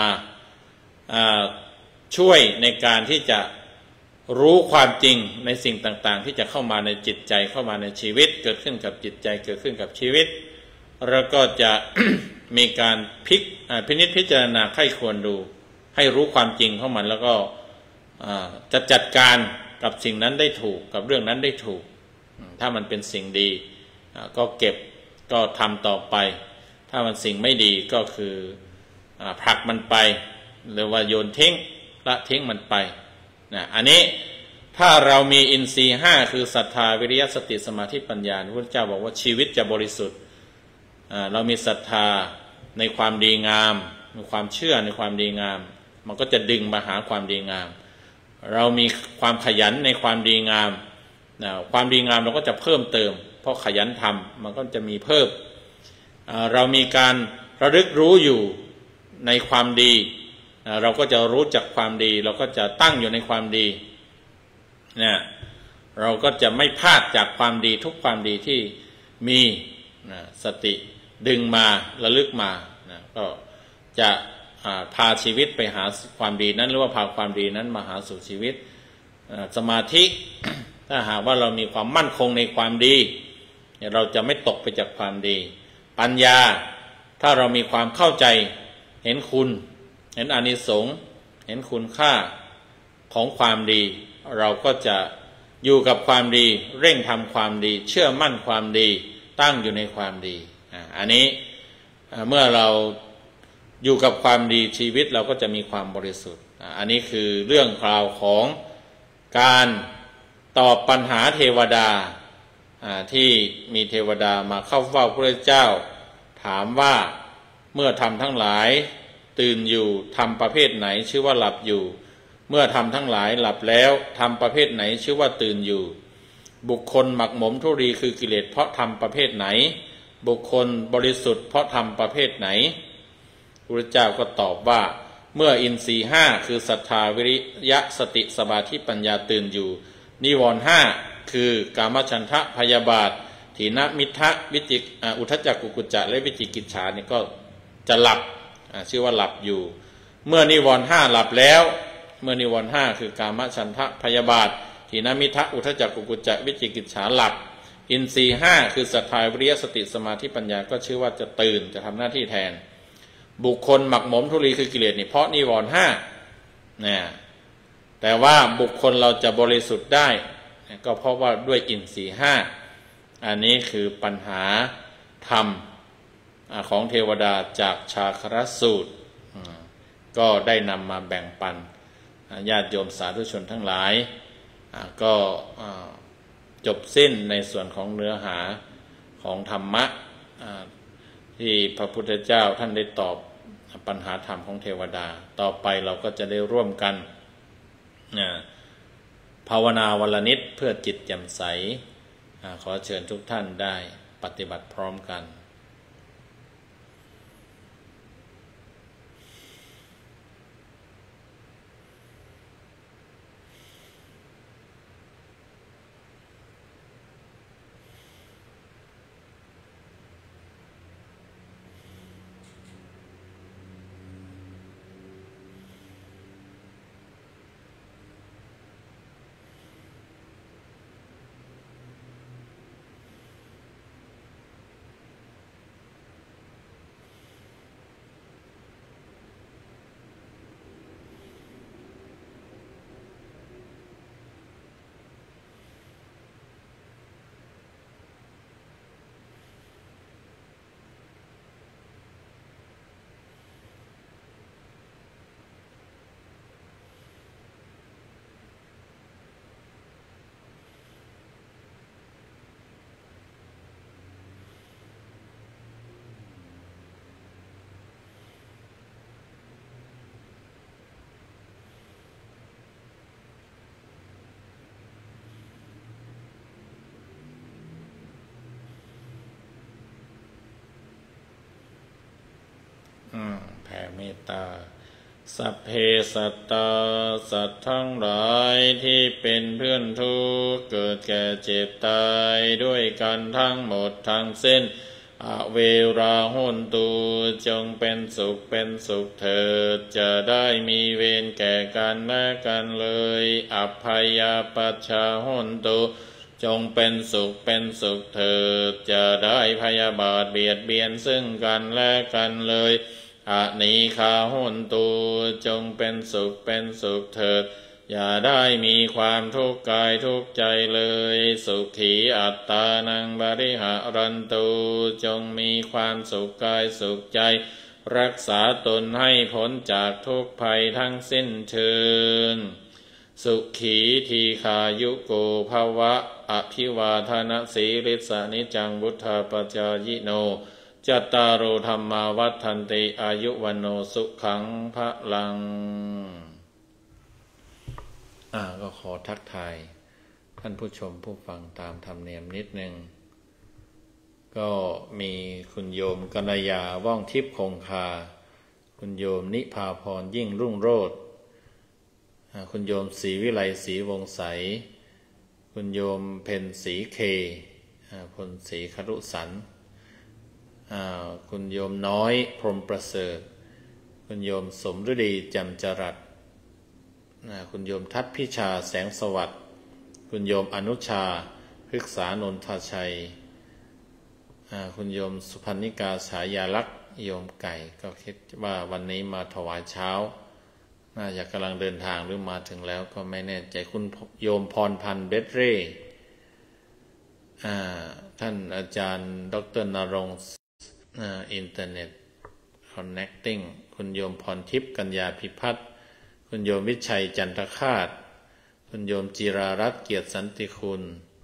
ช่วยในการที่จะรู้ความจริงในสิ่งต่างๆที่จะเข้ามาในจิตใจเข้ามาในชีวิตเกิดขึ้นกับจิตใจเกิดขึ้นกับชีวิตแล้วก็จะ มีการพิกพินิจพิจารณาไข้ควรดูให้รู้ความจริงของมันแล้วก็จะจัดการกับสิ่งนั้นได้ถูกกับเรื่องนั้นได้ถูกถ้ามันเป็นสิ่งดีก็เก็บก็ทำต่อไปถ้ามันสิ่งไม่ดีก็คือผลักมันไปหรือว่าโยนทิ้งละทิ้งมันไปนะอันนี้ถ้าเรามีอินทรีย์ห้าคือศรัทธาวิริยะสติสมาธิปัญญาพระพุทธเจ้าบอกว่าชีวิตจะบริสุทธิ์เรามีศรัทธาในความดีงามมีความเชื่อในความดีงามมันก็จะดึงมาหาความดีงามเรามีความขยันในความดีงามนะความดีงามเราก็จะเพิ่มเติมเพราะขยันทำมันก็จะมีเพิ่มเรามีการระลึกรู้อยู่ในความดีเราก็จะรู้จักความดีเราก็จะตั้งอยู่ในความดีเนี่ยเราก็จะไม่พลาดจากความดีทุกความดีที่มีนะสติดึงมาระลึกมานะก็จะพาชีวิตไปหาความดีนั้นหรือว่าพาความดีนั้นมาหาสู่ชีวิตสมาธิ ถ้าหากว่าเรามีความมั่นคงในความดีเราจะไม่ตกไปจากความดีปัญญาถ้าเรามีความเข้าใจเห็นคุณเห็นอานิสงส์เห็นคุณค่าของความดีเราก็จะอยู่กับความดีเร่งทำความดีเชื่อมั่นความดีตั้งอยู่ในความดีอันนี้เมื่อเราอยู่กับความดีชีวิตเราก็จะมีความบริสุทธิ์อันนี้คือเรื่องราวของการตอบปัญหาเทวดาที่มีเทวดามาเข้าเฝ้าพระเจ้าถามว่าเมื่อทำทั้งหลายตื่นอยู่ทำประเภทไหนชื่อว่าหลับอยู่เมื่อทำทั้งหลายหลับแล้วทำประเภทไหนชื่อว่าตื่นอยู่บุคคลหมักหมมทุรีคือกิเลสเพราะทำประเภทไหนบุคคลบริสุทธิ์เพราะทำประเภทไหนพระเจ้าก็ตอบว่าเมื่ออินทรีย์ห้าคือศรัทธาวิริยะสติสมาธิปัญญาตื่นอยู่นิวรณ์ห้าคือกามฉันทะพยาบาทถีนมิทธะวิจิอุทธัจจกุกุจจะและวิจิกิจฉานี่ก็จะหลับชื่อว่าหลับอยู่เมื่อนิวรณ์ห้าหลับแล้วเมื่อนิวรณ์ห้าคือกามฉันทะพยาบาทถีนมิทธะอุทธัจจกุกุจจะวิจิกิจฉาหลับอินทรีย์ห้าคือศรัทธาวิริยะสติสมาธิปัญญาก็ชื่อว่าจะตื่นจะทำหน้าที่แทนบุคคลหมักหมมทุลีคือกิเลสนี่เพราะนิวรณ์ห้าเนี่ยแต่ว่าบุคคลเราจะบริสุทธิ์ได้ก็เพราะว่าด้วยอินทรีย์ห้าอันนี้คือปัญหาธรรมของเทวดาจากชาครสูตรก็ได้นำมาแบ่งปันญาติโยมสาธุชนทั้งหลายก็จบสิ้นในส่วนของเนื้อหาของธรรมะที่พระพุทธเจ้าท่านได้ตอบปัญหาธรรมของเทวดาต่อไปเราก็จะได้ร่วมกันภาวนาวันละนิดเพื่อจิตแจ่มใสขอเชิญทุกท่านได้ปฏิบัติพร้อมกันเมตตาสัพเพสัตตาสัตว์ทั้งหลายที่เป็นเพื่อนทุกข์เกิดแก่เจ็บตายด้วยกันทั้งหมดทั้งสิ้นอเวราหุนตุจงเป็นสุขเป็นสุขเถิดจะได้มีเวรแก่กันและกันเลยอัพพยาปัชชาหุนตุจงเป็นสุขเป็นสุขเถิดจะได้พยาบาทเบียดเบียนซึ่งกันและกันเลยอนีฆาหุนตุจงเป็นสุขเป็นสุขเถิดอย่าได้มีความทุกข์กายทุกข์ใจเลยสุขีอัตตานังบริหารันตุจงมีความสุขกายสุขใจรักษาตนให้พ้นจากทุกภัยทั้งสิ้นเชิญสุขีทีขายุโกภวะอภิวาทนาสีริสานิจังวุธาปจายโนจัตตารโอธรรมาวัฏันติอายุวันโนสุขังพะลังอ่าก็ขอทักทายท่านผู้ชมผู้ฟังตามธรรมเนียมนิดนึงก็มีคุณโยมกัญญาว่องทิพย์คงคาคุณโยมนิพาพรยิ่งรุ่งโรจน์คุณโยมศรีวิไลศรีวงใสคุณโยมเพ็ญศรีเคพลศรีครุสันคุณโยมน้อยพรหมประเสริฐคุณโยมสมฤดีจำจรัสคุณโยมทัพพิชาแสงสวัสดิ์คุณโยมอนุชาพฤกษานนทชัยคุณโยมสุพรรณิกาฉายาลักษณ์โยมไก่ก็คิดว่าวันนี้มาถวายเช้าน่าจะกำลังเดินทางหรือมาถึงแล้วก็ไม่แน่ใจคุณโยมพรพันธ์เบตเร่ท่านอาจารย์ดร.ณรงค์อินเทอร์เน็ตคอนเนคติ้งคุณโยมพรทิพย์กัญญาภิพัฒน์คุณโยมวิชัยจันทคาตคุณโยมจิรารัตน์เกียรติสันติคุณ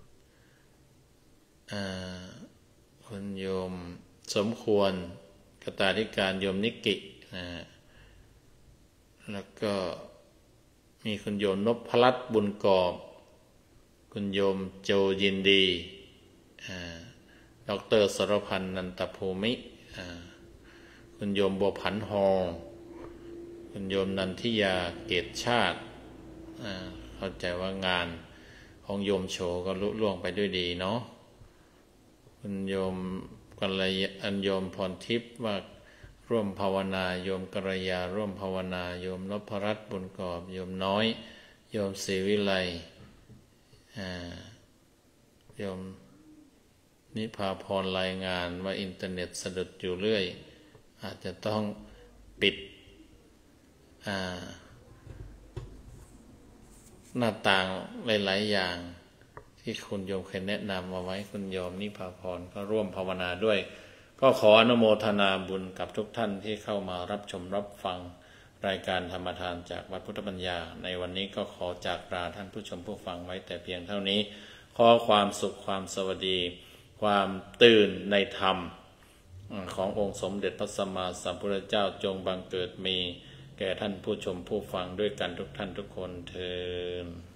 คุณโยมสมควรกตาธิการโยมนิกินะแล้วก็มีคุณโยมนพรัตน์บุญกอบคุณโยมโจยินดีดร.สรพันธ์นันตภูมิคุณโยมบัวผันฮอคุณโยมนันทิยาเกตชาติเข้าใจว่างานของโยมโชก็ลุล่วงไปด้วยดีเนาะคุณโยมกัลยาณโยมพรทิพย์ว่าร่วมภาวนาโยมกัลยาร่วมภาวนาโยมนพรัตน์บุญกอบโยมน้อยโยมศรีวิไลโยมนิพาพรรายงานว่าอินเทอร์เน็ตสะดุดอยู่เรื่อยอาจจะต้องปิดหน้าต่างหลายๆอย่างที่คุณโยมเคยแนะนำมาไว้คุณโยมนิพาพรก็ร่วมภาวนาด้วยก็ขออนุโมทนาบุญกับทุกท่านที่เข้ามารับชมรับฟังรายการธรรมทานจากวัดพุทธปัญญาในวันนี้ก็ขอจากลาท่านผู้ชมผู้ฟังไว้แต่เพียงเท่านี้ขอความสุขความสวัสดีความตื่นในธรรมขององค์สมเด็จพระสัมมาสัมพุทธเจ้าจงบังเกิดมีแก่ท่านผู้ชมผู้ฟังด้วยกันทุกท่านทุกคนเทอญ